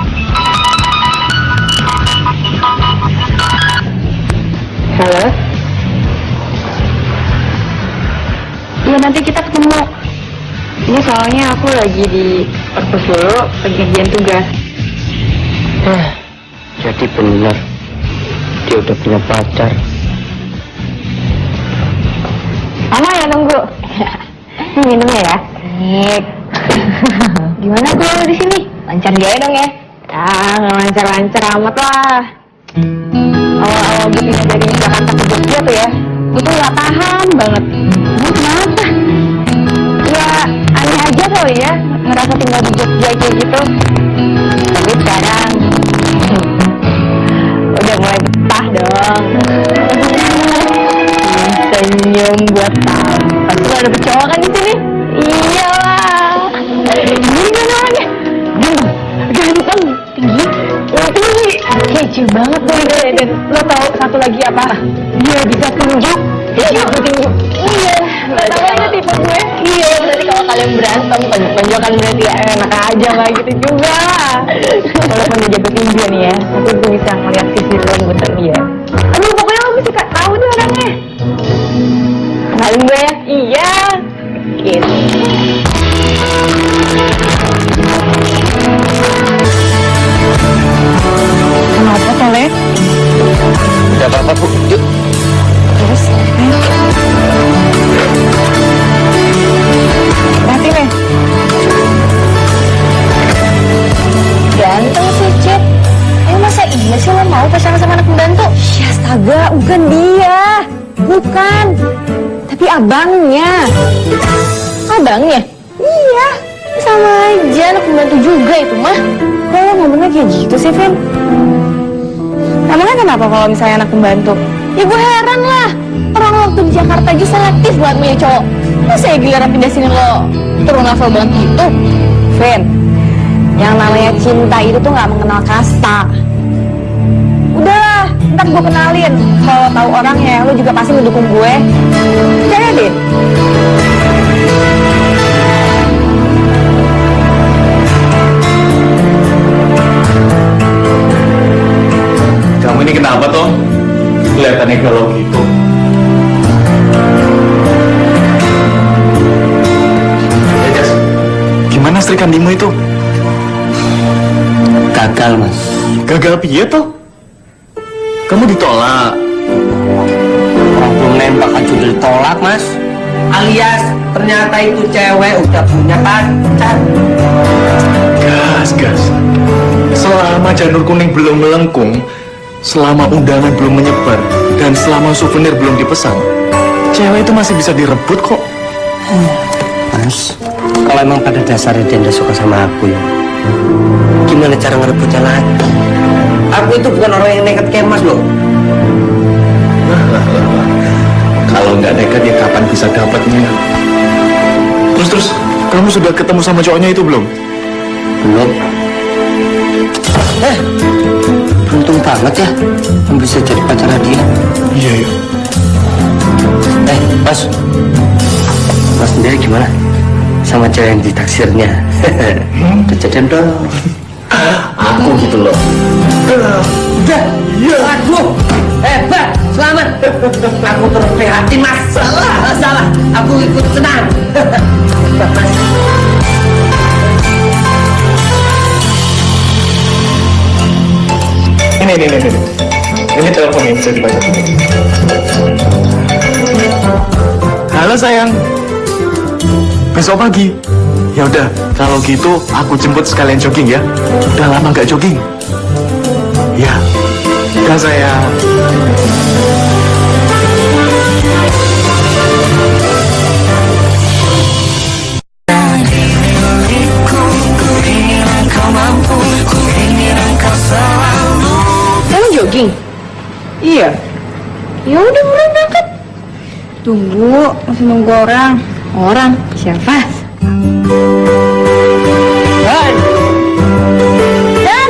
Halo? Iya, nanti kita ketemu. Ini soalnya aku lagi di perpus dulu, pengajian tugas. Jadi benar, dia udah punya pacar. Mama ya nunggu. Minumnya ya. Nih. Gimana kalau di sini? Lancar gaya dong ya? Ah, nggak lancar-lancar amat lah. Awal-awal gue pindah dari Jakarta ke Jogja tuh ya, gue tuh nggak tahan banget. Kenapa? Ya aneh aja kali ya, ngerasa tinggal di Jogja kayak gitu. Tapi sekarang udah mulai betah dong. Senyum buat tahu. Pasti lo ada cowok kan di sini? Iyalah. Gimana orangnya? Ganteng, tinggi, tinggi, kece banget tuh. Dan lo tau satu lagi apa? Dia bisa tunjuk. Iya, lo tau ini tipe gue. Iya, berarti kalau kalian berantem, tonjok-tonjokan berarti ya enak aja nggak gitu juga. Walaupun dia jago tinggi nih ya, tapi gue bisa ngeliat sisi lembutan dia. Aduh, pokoknya lo mesti tahu nih orangnya. Kenalin gue ya? Iya. Gitu. Kenapa Soleh? Udah apa-apa Bu, yuk. Terus? Berarti nih. Ganteng sih Cip. Masa iya sih lo mau pacaran sama anak pembantu? Ya astaga, bukan dia. Bukan. Tapi abangnya. Abangnya? Iya. Sama aja anak pembantu juga itu mah. Kok lo ngomongnya kayak gitu sih, Vin? Emangnya kenapa kalau misalnya anak pembantu? Ya gue heran lah. Orang waktu di Jakarta aja selektif buat punya cowok. Masa ya giliran pindah sini lo turun level banget gitu? Vin, yang namanya cinta itu tuh gak mengenal kasta. Udahlah, ntar gue kenalin. Kalau tahu orangnya, lo juga pasti mendukung gue. Percaya deh. Kamu ini kenapa toh? Kelihatannya galau gitu. Ya Jas, gimana Sri Kandimu itu? Gagal Mas. Gagal piye toh? Kamu ditolak. Orang belum nembak aja udah ditolak Mas. Alias ternyata itu cewek udah punya pacar. Gas. Selama janur kuning belum melengkung, selama undangan belum menyebar, dan selama souvenir belum dipesan, cewek itu masih bisa direbut kok. Mas, kalau emang pada dasarnya dia tidak suka sama aku ya, gimana cara ngerebutnya lagi? Aku itu bukan orang yang nekat kayak Mas loh. Kalau nggak nekat ya kapan bisa dapatnya? Terus kamu sudah ketemu sama cowoknya itu belum? Belum. Beruntung banget ya yang bisa jadi pacar dia. Iya, iya. Mas sendiri gimana sama cewek yang ditaksirnya? Kejadian dong. Aku gitu loh. Udah. Iya. Aduh. Hebat. Selamat. Aku terus prihatin, Mas. Salah. Aku ikut senang. Mas. Ini telepon yang bisa dibaca. Halo sayang. Besok pagi. Ya udah, kalau gitu aku jemput sekalian jogging ya. Udah lama nggak jogging. Ya, udah sayang. Kamu jogging? Iya. Ya udah mulai berangkat. Tunggu, masih nunggu orang. Orang? Siapa? Dan.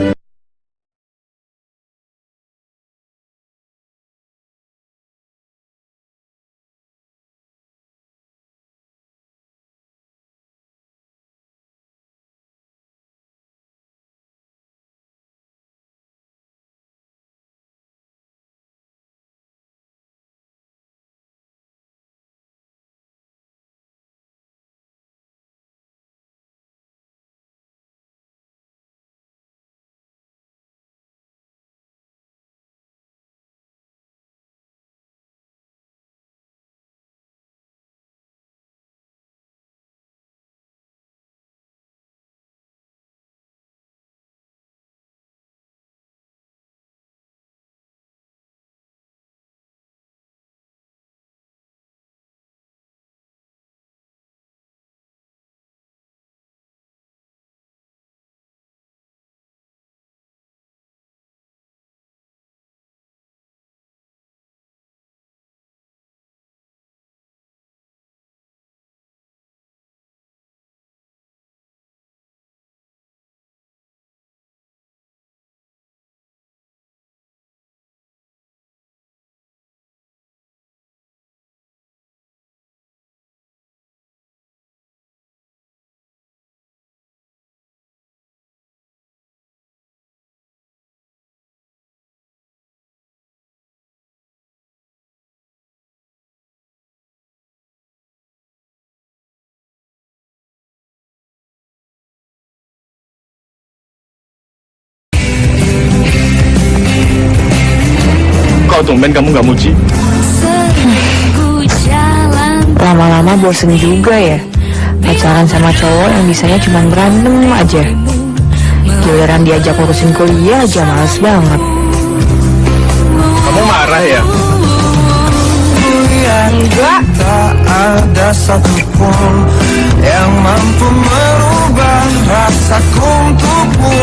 Kok tumben kamu nggak muji? Lama-lama bosen juga ya. Pacaran sama cowok yang bisanya cuma berantem aja. Giliran diajak ngurusin kuliah aja males banget. Kamu marah ya? Enggak. Tak ada satupun yang mampu merubah rasaku untukmu.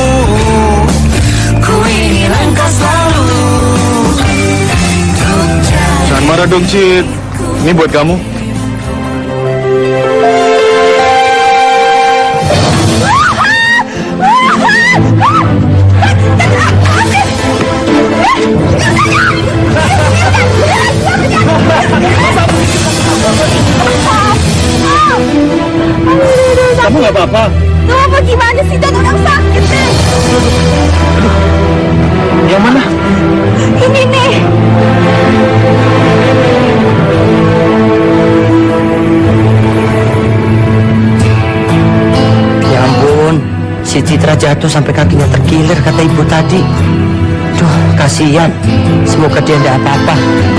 Ku ingin engkau selalu. Jangan marah dong, Cid. Ini buat kamu. Kamu nggak apa-apa? Tuh apa gimana sih, dan orang sakit nih. Yang mana? Ini nih. Ya ampun, si Citra jatuh sampai kakinya terkilir kata ibu tadi. Duh, kasihan. Semoga dia tidak apa-apa.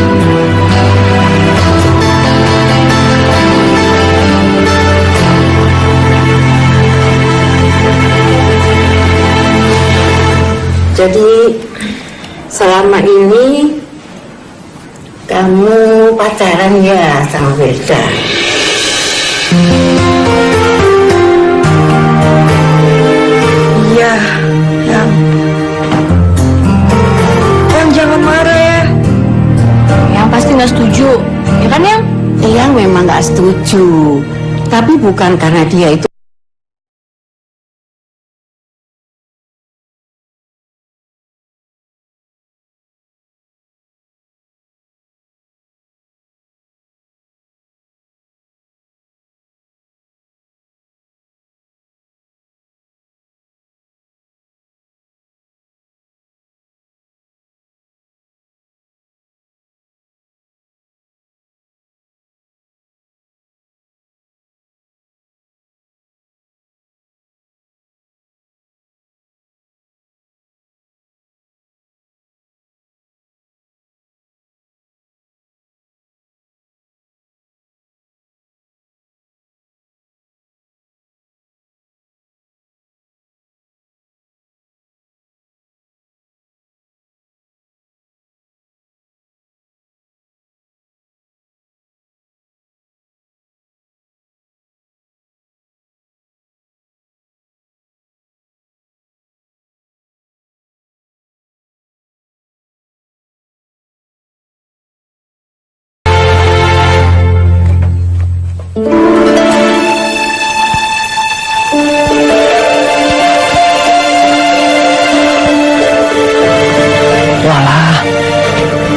Jadi selama ini kamu pacaran ya sama Firda? Iya, Yang. Yang jangan marah ya. Yang pasti nggak setuju, ya kan Yang? Yang memang nggak setuju, tapi bukan karena dia itu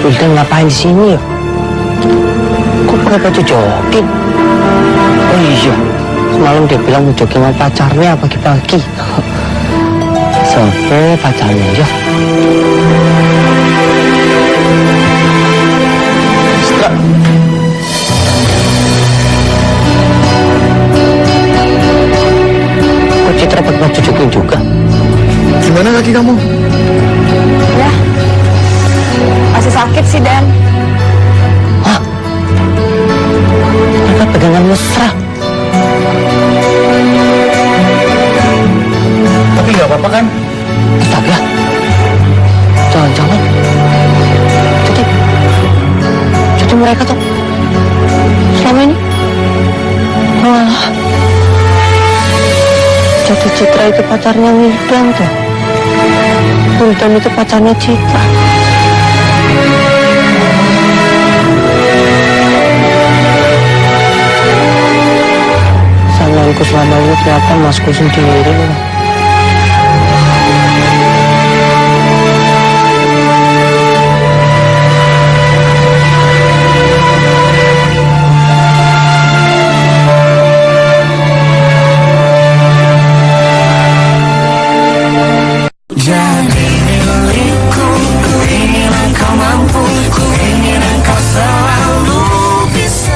Wildan ngapain di sini ya? Kok pakai baju jogging? Oh iya, semalam dia bilang mau jogging sama pacarnya pagi-pagi. Sampai pacarnya ya. Citra. Kok Citra pakai baju jogging juga? Gimana kaki kamu? Ya, masih sakit sih, Dan. Hah? Mereka pegangan mesra. Tapi nggak apa-apa kan? Astaga, jangan-jangan jadi mereka tuh selama ini malah jadi Citra itu pacarnya Wildan tuh. Wildan itu pacarnya Citra. Sayangku selama ini ternyata masku sendiri. Jadi milikku, ku ingin engkau mampu, ku ingin engkau selalu bisa.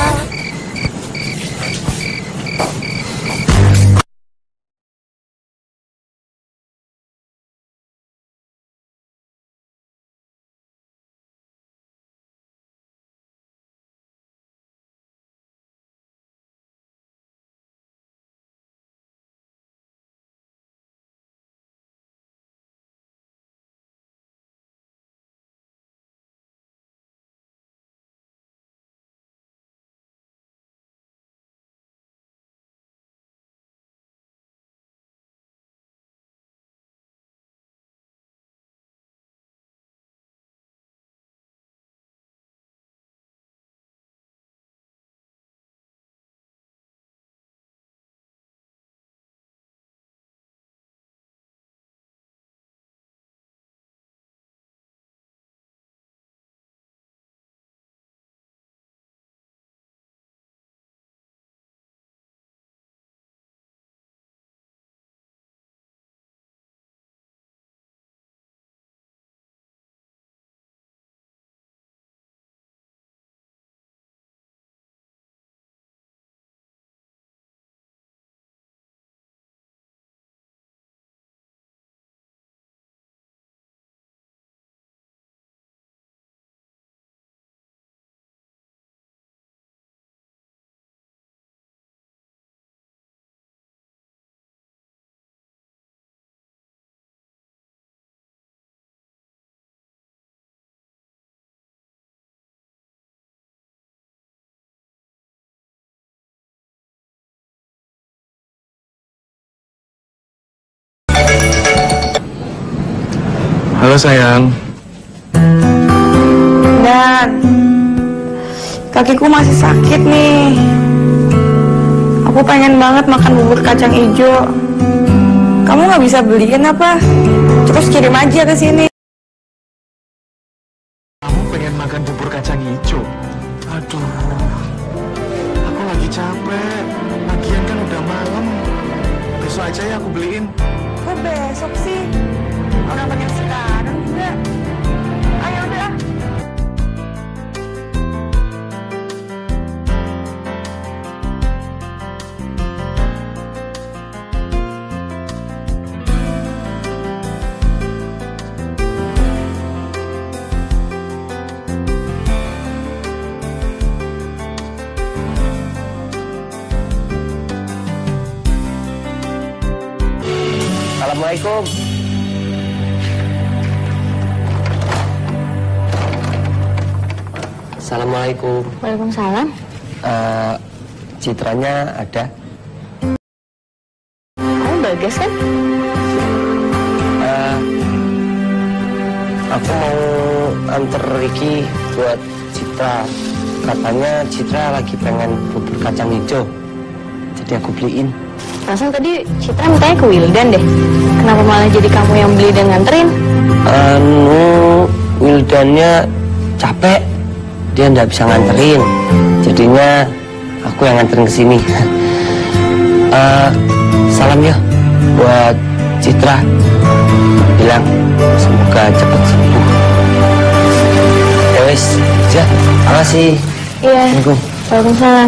Halo sayang. Dan kakiku masih sakit nih. Aku pengen banget makan bubur kacang hijau. Kamu nggak bisa beliin apa? Terus kirim aja ke sini. Kamu pengen makan bubur kacang hijau? Aduh, aku lagi capek. Lagian kan udah malam. Besok aja ya aku beliin. Kok besok sih? Orang pengen sekarang juga. Ayo udah. Assalamualaikum. Assalamualaikum. Waalaikumsalam. Citranya ada? Kamu Bagas kan? Aku mau anter Ricky buat Citra. Katanya Citra lagi pengen bubur kacang hijau. Jadi aku beliin. Perasaan tadi Citra mintanya ke Wildan deh. Kenapa malah jadi kamu yang beli dan nganterin? Wildannya capek, dia nggak bisa nganterin. Jadinya aku yang nganterin ke sini. Salam ya buat Citra. Bilang semoga cepat sembuh. Ya wes, ya, makasih. Iya. Waalaikumsalam.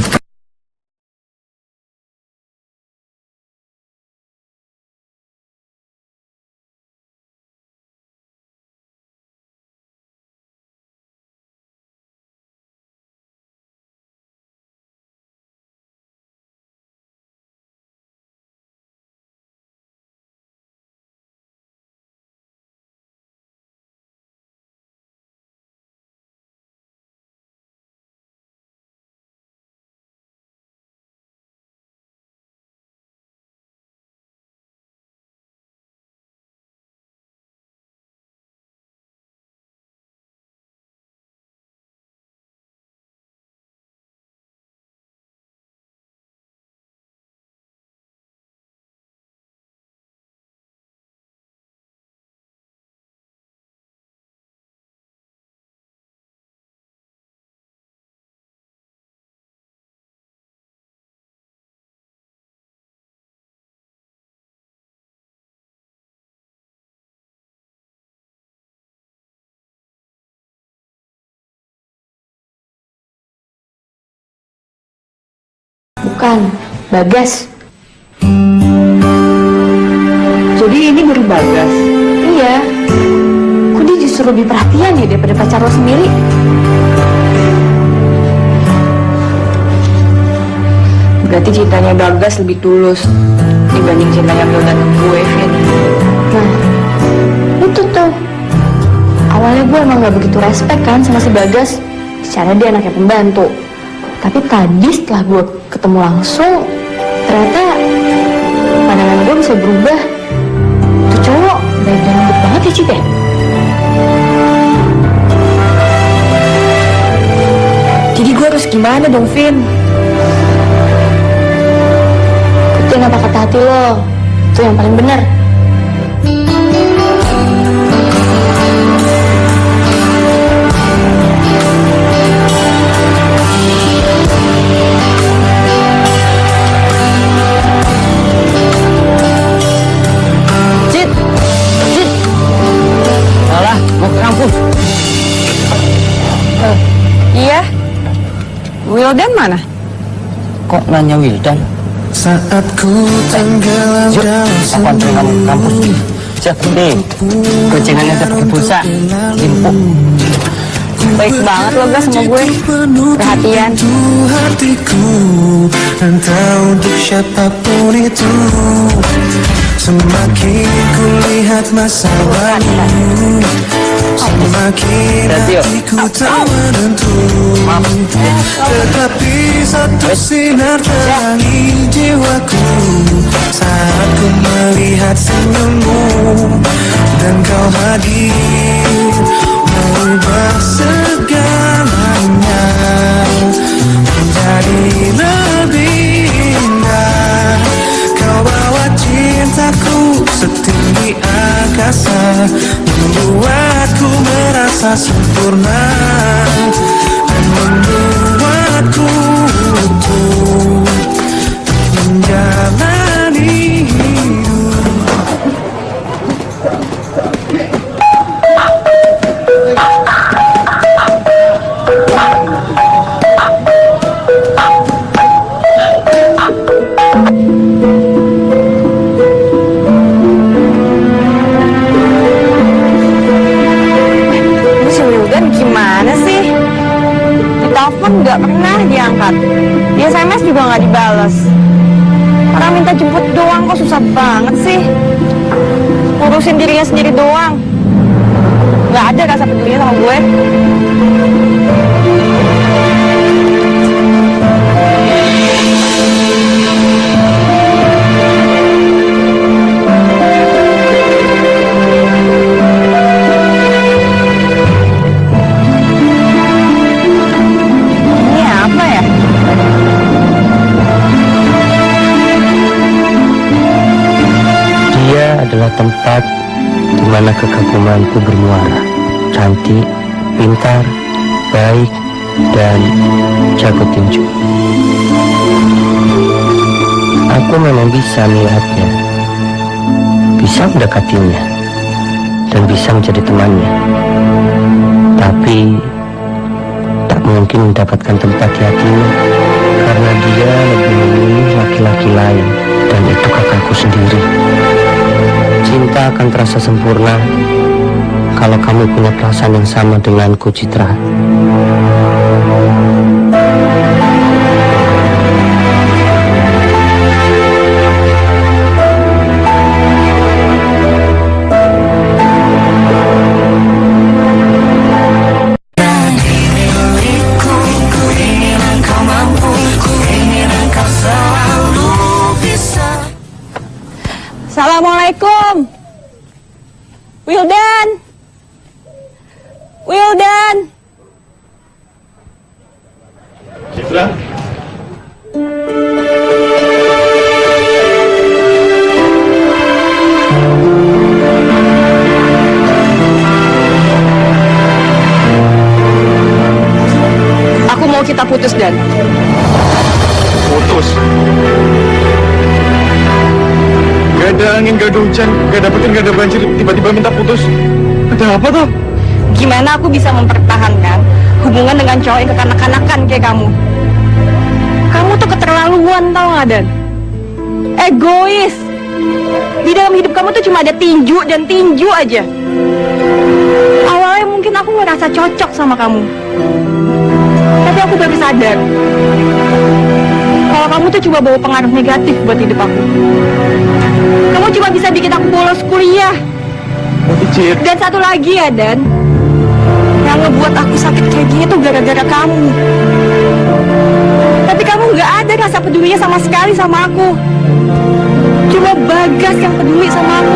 Bukan, Bagas. Jadi ini guru Bagas? Iya. Kok dia justru lebih perhatian ya daripada pacar lo sendiri? Berarti cintanya Bagas lebih tulus dibanding cintanya Wildan ke gue, Vin. Nah, itu tuh. Awalnya gue emang gak begitu respect kan sama si Bagas. Secara dia anaknya pembantu. Tapi tadi setelah gue ketemu langsung, ternyata pandangan gue bisa berubah. Tuh cowok baik dan lembut banget ya, Cit ya? Jadi gue harus gimana dong, Vin? Ikutin apa kata hati lo. Itu yang paling benar. Iya. Wildan mana? Kok nanya Wildan? Saat ku tenggelam dalam kamu kampus. Siap deh. Gocengannya udah pakai pulsa. Info. Baik banget lo Gas sama gue. Perhatian. hatiku, entah untuk siapapun itu. Semakin ku lihat masa lalu, semakin hatiku tak menentu. Tetapi satu sinar terangi jiwaku saat ku melihat senyummu, dan kau hadir mengubah segalanya menjadi lebih indah. Kau bawa cintaku setinggi angkasa, membuatku merasa sempurna dan membuatku utuh menjalani hidup. Gimana sih? Ditelepon nggak pernah diangkat, di SMS juga nggak dibales. Orang minta jemput doang kok susah banget sih. Urusin dirinya sendiri doang, nggak ada rasa pedulinya sama gue. Adalah tempat di mana kekagumanku bermuara, cantik, pintar, baik, dan jago tinju. Aku memang bisa melihatnya, bisa mendekatinya, dan bisa menjadi temannya. Tapi tak mungkin mendapatkan tempat di hatinya, karena dia lebih memilih laki-laki lain, dan itu kakakku sendiri. Cinta akan terasa sempurna kalau kamu punya perasaan yang sama denganku, Citra. Assalamualaikum. Wildan. Wildan. Citra. Aku mau kita putus, Dan. Putus. Gak ada angin, gak ada hujan, gak ada petir, gak ada banjir, tiba-tiba minta putus. Ada apa toh? Gimana aku bisa mempertahankan hubungan dengan cowok yang kekanak-kanakan kayak kamu? Kamu tuh keterlaluan, tau gak, Dan? Egois. Di dalam hidup kamu tuh cuma ada tinju dan tinju aja. Awalnya mungkin aku ngerasa cocok sama kamu, tapi aku baru sadar kalau kamu tuh cuma bawa pengaruh negatif buat hidup aku. Kamu cuma bisa bikin aku bolos kuliah. Dan satu lagi ya, Dan, yang ngebuat aku sakit kayak gini tuh gara-gara kamu. Tapi kamu nggak ada rasa pedulinya sama sekali sama aku. Cuma Bagas yang peduli sama aku.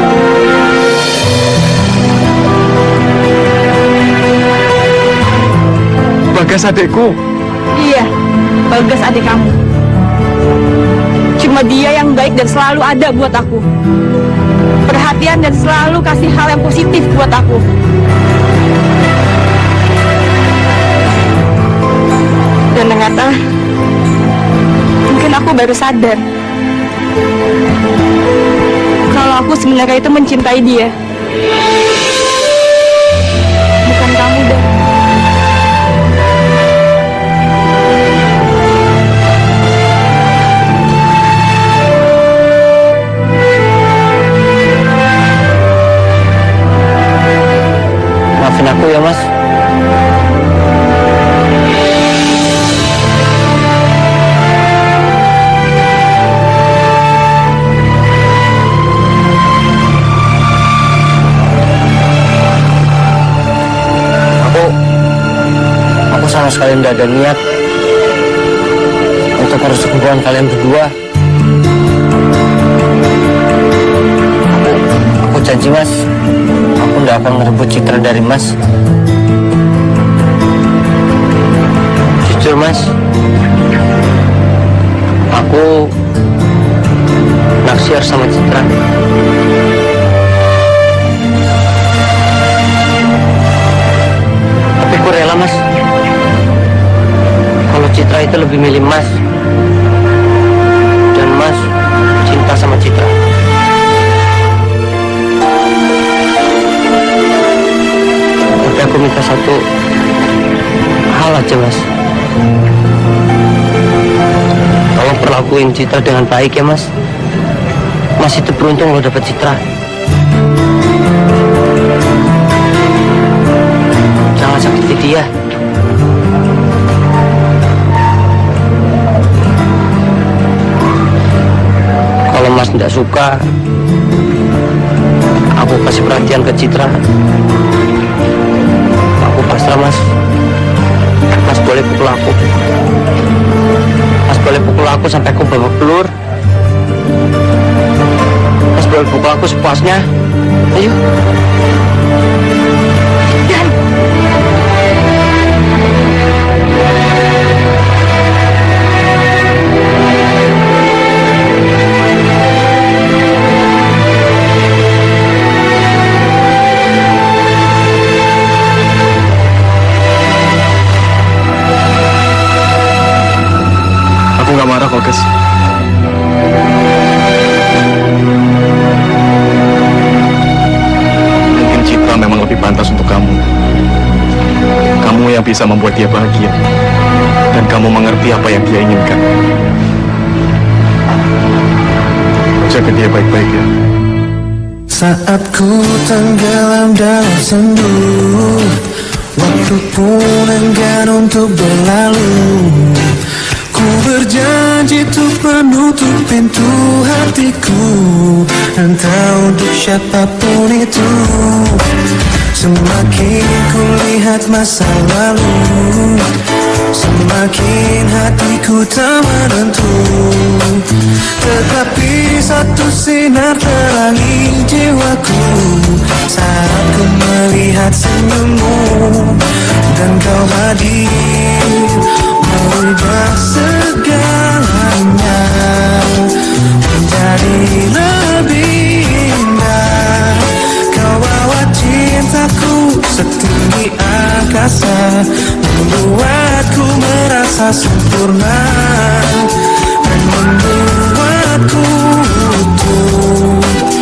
Bagas adekku? Iya, Bagas adik kamu. Cuma dia yang baik dan selalu ada buat aku. Perhatian dan selalu kasih hal yang positif buat aku. Dan ternyata mungkin aku baru sadar kalau aku sebenarnya itu mencintai dia. Bukan kamu, Dan. Maafin aku ya, Mas. Aku sama sekali tidak ada niat untuk merusak hubungan kalian berdua. Aku janji, Mas, aku tidak akan merebut Citra dari Mas. Jujur, Mas, aku naksir sama Citra. Tapi aku rela, Mas, kalau Citra itu lebih milih Mas, dan Mas cinta sama Citra. Tapi aku minta satu hal aja, Mas. Tolong perlakuin Citra dengan baik ya, Mas. Mas itu beruntung lo dapet Citra. Jangan sakiti dia. Kalau Mas tidak suka aku kasih perhatian ke Citra, aku pasrah, Mas. Mas boleh pukul aku. Mas boleh pukul aku sampai aku babak belur. Mas boleh pukul aku sepuasnya. Ayo. Dan kamu yang bisa membuat dia bahagia. Dan kamu mengerti apa yang dia inginkan. Jaga dia baik-baik ya. Saat ku tenggelam dalam sendu, waktu pun enggan untuk berlalu. Ku berjanji untuk menutup pintu hatiku, entah untuk siapapun itu. Semakin ku lihat masa lalu, semakin hatiku tak menentu. Tetapi satu sinar terangi jiwaku saat ku melihat senyummu, dan kau hadir merubah segalanya menjadi lebih indah. Kau bawa cintaku setinggi angkasa, membuatku merasa sempurna dan membuatku utuh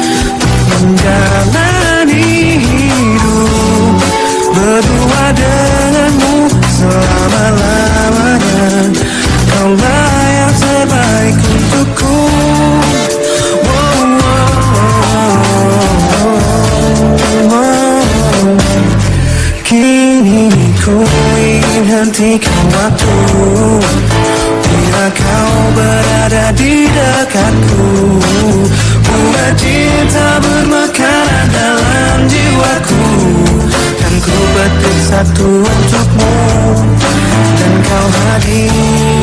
menjalani hidup berdua denganmu selama-lamanya. Kaulah yang terbaik untukku. Kini ku ingin hentikan waktu bila kau berada di dekatku. Bunga cinta bermekaran dalam jiwaku, dan ku petik satu untukmu, dan kau hadir